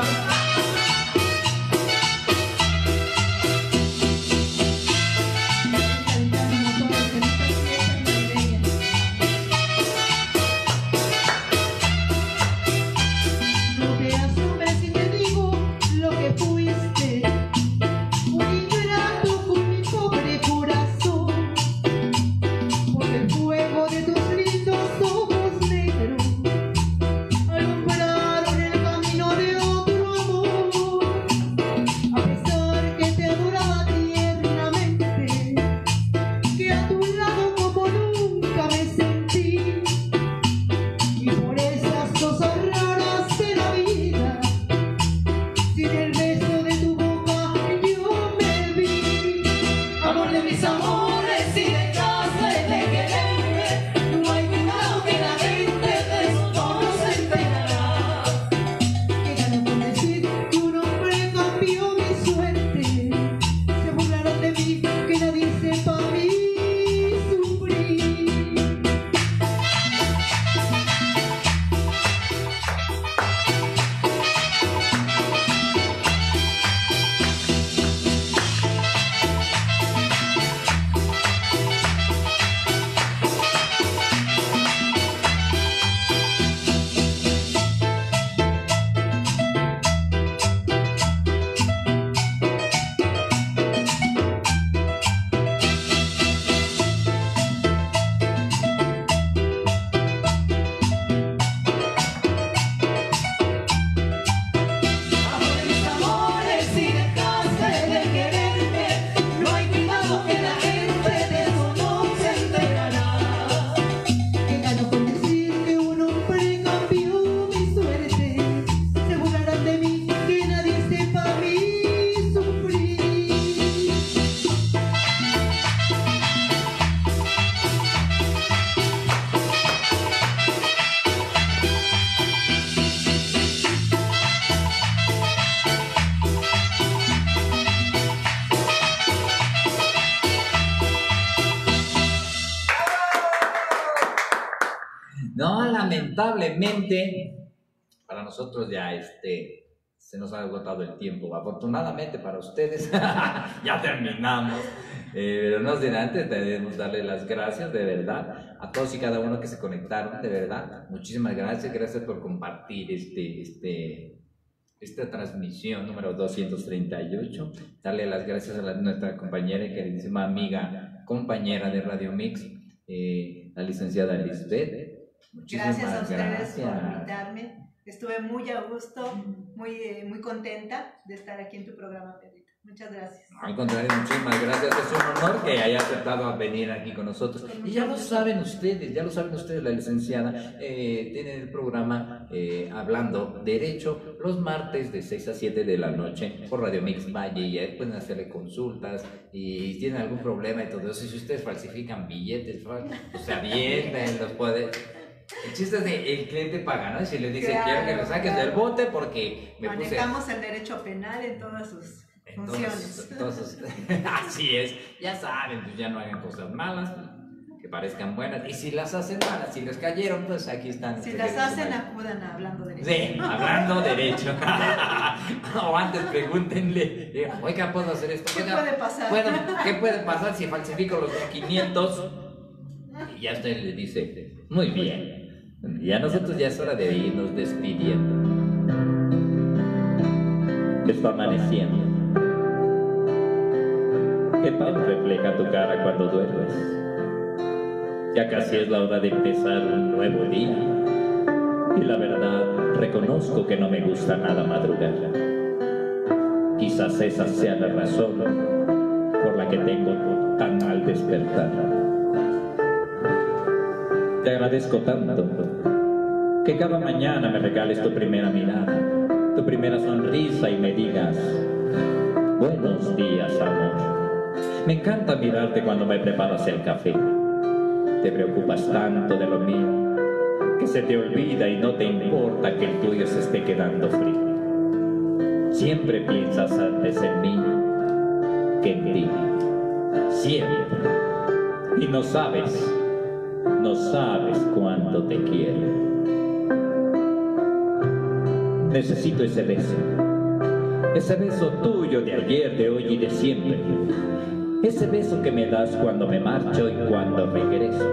No te asombres si te digo lo que fuiste, un ingrato con mi pobre corazón, porque el fuego de tus lindos ojos negros alumbraron el camino de otro amor. A pesar que te adoraba tiernamente, que a tu lado como nunca me sentí, y por esas cosas raras de la vida, sin el beso de tu boca yo me vi. Amor de mis amores, si dejaste de quererme, no hay cuidado que la gente de eso no se enterará. Que gano con decir que un hombre cambió mi suerte, se burlarán de mí, que nadie sepa mí sufrir. Amor de mis amores, si dejaste de quererme, no hay cuidado que la gente de eso no se enterará. Que gano con decir que un hombre cambió mi suerte, se burlarán de mí, que nadie sepa mí sufrir. No, lamentablemente, para nosotros ya se nos ha agotado el tiempo. Afortunadamente para ustedes, ya terminamos. Pero no sin antes debemos darle las gracias de verdad a todos y cada uno que se conectaron, de verdad. Muchísimas gracias, gracias por compartir esta transmisión número 238. Darle las gracias a nuestra compañera y queridísima amiga, compañera de Radio Mix, la licenciada Lisbeth. Muchísimas Gracias a ustedes por gracias. invitarme. Estuve muy a gusto, muy contenta de estar aquí en tu programa, Pedrito. Muchas gracias. Al contrario, muchísimas gracias. Es un honor que haya aceptado a venir aquí con nosotros. Y ya lo saben ustedes, la licenciada tiene el programa Hablando Derecho los martes de 6 a 7 de la noche por Radio Mix Valle, y ahí pueden hacerle consultas y tienen algún problema y todo eso. Si ustedes falsifican billetes, pues se avientan, los puede... El chiste es de el cliente paga, ¿no? Y si le dice Claro, quiero que me saques del bote porque me puse... Manejamos el derecho penal en todas sus funciones. Entonces, así es, ya saben, pues ya no hagan cosas malas, que parezcan buenas, y si las hacen malas, si les cayeron, pues aquí están. Si las hacen, acudan a Hablando Derecho. Sí, hablando derecho. O antes pregúntenle, oiga, ¿puedo hacer esto? ¿Qué Oiga, puede pasar? ¿qué puede pasar si falsifico los 500? Y ya usted le dice, muy bien. Ya nosotros ya es hora de irnos despidiendo. Está amaneciendo. ¿Qué pan refleja tu cara cuando duermes? Ya casi es la hora de empezar un nuevo día. Y la verdad, reconozco que no me gusta nada madrugar. Quizás esa sea la razón por la que tengo tan mal despertar. Te agradezco tanto que cada mañana me regales tu primera mirada, tu primera sonrisa y me digas, buenos días, amor. Me encanta mirarte cuando me preparas el café. Te preocupas tanto de lo mío que se te olvida y no te importa que el tuyo se esté quedando frío. Siempre piensas antes en mí que en ti. Siempre. Y no sabes cuánto te quiero. necesito ese beso. Ese beso tuyo de ayer, de hoy y de siempre. Ese beso que me das cuando me marcho y cuando regreso.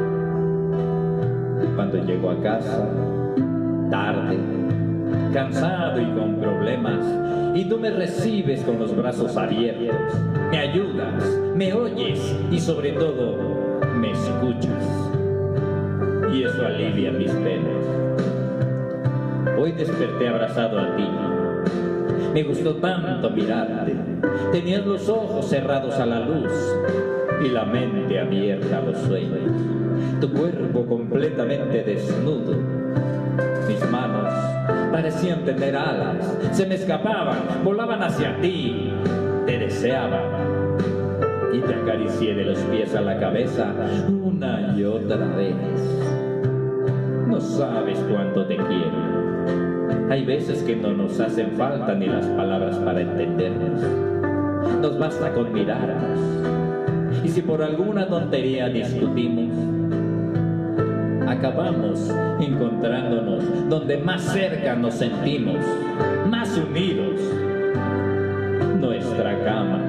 Cuando llego a casa, tarde, cansado y con problemas, y tú me recibes con los brazos abiertos, me ayudas, me oyes y sobre todo me escuchas. Y eso alivia mis penas. Hoy desperté abrazado a ti. Me gustó tanto mirarte. Tenías los ojos cerrados a la luz y la mente abierta a los sueños. Tu cuerpo completamente desnudo. Mis manos parecían tener alas. Se me escapaban, volaban hacia ti. Te deseaba. Y te acaricié de los pies a la cabeza una y otra vez. No sabes cuánto te quiero. Hay veces que no nos hacen falta ni las palabras para entendernos. Nos basta con mirarnos. Y si por alguna tontería discutimos, acabamos encontrándonos donde más cerca nos sentimos, más unidos. Nuestra cama.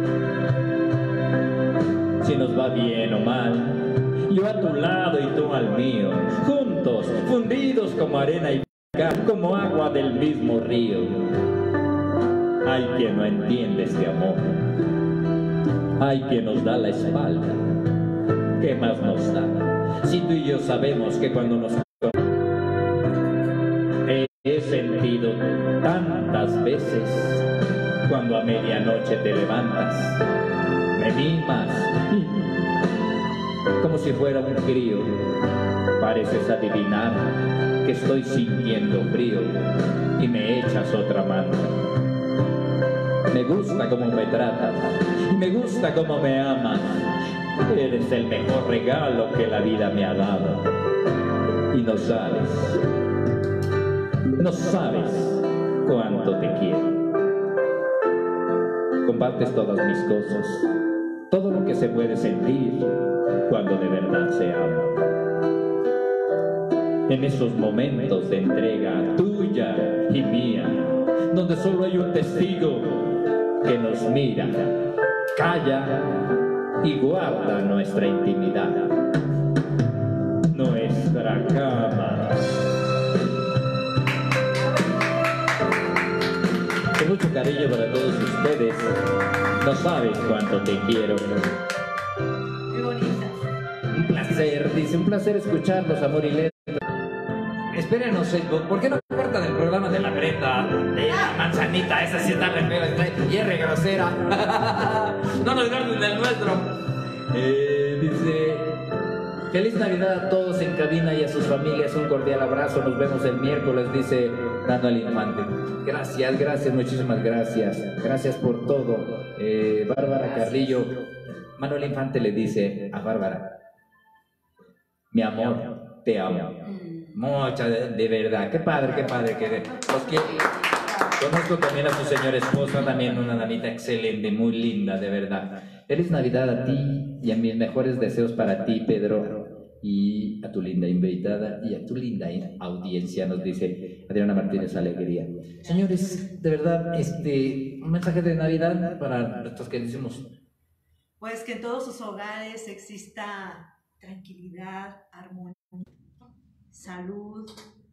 Si nos va bien o mal, yo a tu lado y tú al mío, juntos, fundidos como arena y como agua del mismo río. Hay quien no entiende este amor. Hay quien nos da la espalda. ¿Qué más nos da? Si tú y yo sabemos que cuando nos he sentido tantas veces cuando a medianoche te levantas, me mimas como si fuera un crío. Pareces adivinar que estoy sintiendo frío y me echas otra mano. Me gusta cómo me tratas y me gusta cómo me amas. Eres el mejor regalo que la vida me ha dado. Y no sabes cuánto te quiero. Compartes todas mis cosas, todo lo que se puede sentir cuando de verdad se ama. En esos momentos de entrega tuya y mía, donde solo hay un testigo que nos mira, calla y guarda nuestra intimidad, nuestra cama. Con mucho cariño para todos ustedes, no sabes cuánto te quiero. Muy bonitas. Un placer, dice, un placer escucharlos, amor y letra. Espérenos, Facebook, ¿por qué no cortan el programa de la Brenda, de la manzanita? Esa sí está re fea y es re grosera. No nos guarden del nuestro. Dice, feliz Navidad a todos en cabina y a sus familias, un cordial abrazo, nos vemos el miércoles, dice Manuel Infante. Gracias, muchísimas gracias. Gracias por todo. Bárbara Carrillo, Manuel Infante le dice a Bárbara, mi amor, te amo. Mucha, de verdad, qué padre que los quiero. Conozco también a su señora esposa, también una damita excelente, muy linda, de verdad. Feliz Navidad a ti y a mis mejores deseos para ti, Pedro, y a tu linda invitada y a tu linda audiencia, nos dice Adriana Martínez Alegría. Señores, de verdad, un mensaje de Navidad para nuestros queridísimos. Pues que en todos sus hogares exista tranquilidad, armonía, salud,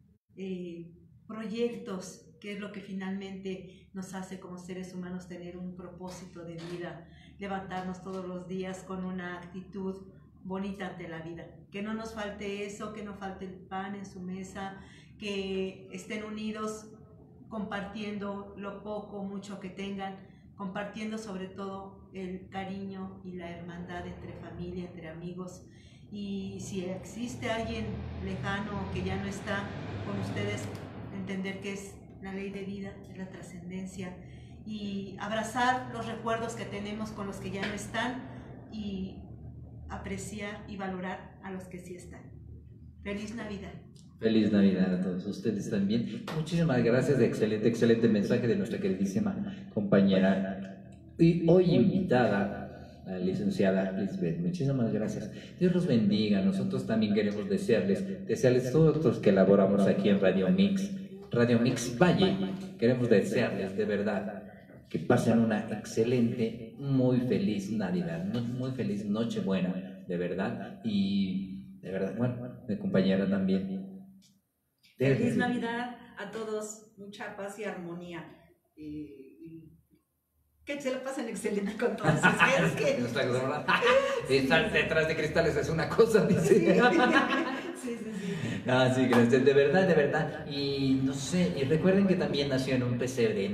proyectos, que es lo que finalmente nos hace como seres humanos tener un propósito de vida, levantarnos todos los días con una actitud bonita ante la vida, que no nos falte eso, que no falte el pan en su mesa, que estén unidos compartiendo lo poco, mucho que tengan, compartiendo sobre todo el cariño y la hermandad entre familia, entre amigos. Y si existe alguien lejano que ya no está con ustedes, entender que es la ley de vida, es la trascendencia, y abrazar los recuerdos que tenemos con los que ya no están y apreciar y valorar a los que sí están. ¡Feliz Navidad! Feliz Navidad a todos ustedes también. Muchísimas gracias, excelente mensaje de nuestra queridísima compañera y hoy invitada, la licenciada Lisbeth. Muchísimas gracias. Dios los bendiga. Nosotros también queremos desearles todos los que elaboramos aquí en Radio Mix, Radio Mix Valle, queremos desearles de verdad que pasen una excelente, muy feliz Navidad, muy feliz Nochebuena, de verdad, y de verdad, bueno, mi compañera también. Feliz Navidad a todos, mucha paz y armonía. Y que se lo pasen excelente con todos. Es que... Estar detrás de cristales es una cosa, dice. Sí. No, sí, gracias, de verdad. Y no sé, y recuerden que también nació en un pesebre,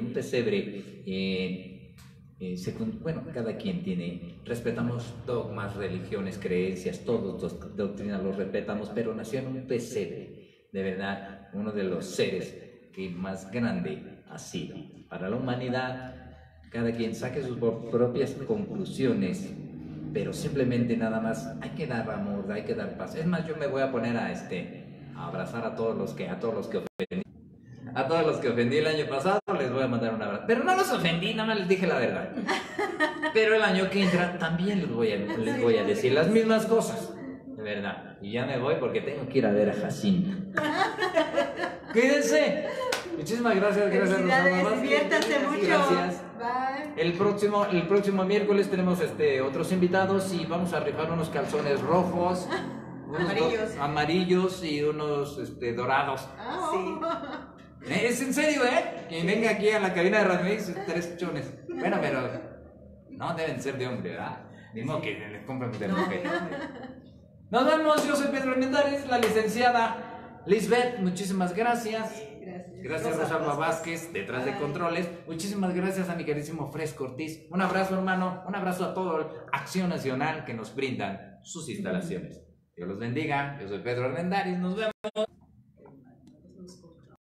bueno, cada quien respetamos dogmas, religiones, creencias, todos los doctrinas los respetamos, pero nació en un pesebre, de verdad, uno de los seres que más grande ha sido para la humanidad. Cada quien saque sus propias conclusiones, pero simplemente nada más hay que dar amor, hay que dar paz. Es más, yo me voy a poner a abrazar a todos los que ofendí. A todos los que ofendí el año pasado les voy a mandar un abrazo. Pero no los ofendí, nada más les dije la verdad. Pero el año que entra también les voy a decir las mismas cosas, de verdad. Y ya me voy porque tengo que ir a ver a Jacinta. Cuídense. Muchísimas gracias, Rosalba. Diviértanse mucho. Gracias. Bye. El próximo miércoles tenemos otros invitados y vamos a rifar unos calzones rojos, amarillos y unos dorados. Sí. Es en serio, Quien venga aquí a la cabina de Radio Mix, 3 chones. Bueno, pero no deben ser de hombre, ¿verdad? Mismo que les compren de mujer. Nos vemos, yo soy Pedro Armendáriz, la licenciada Lisbeth, muchísimas gracias. Gracias Rosalba Vázquez, detrás de controles. Muchísimas gracias a mi queridísimo Fresco Ortiz. Un abrazo, hermano. Un abrazo a todo Acción Nacional que nos brindan sus instalaciones. Dios los bendiga. Yo soy Pedro Armendáriz. Nos vemos.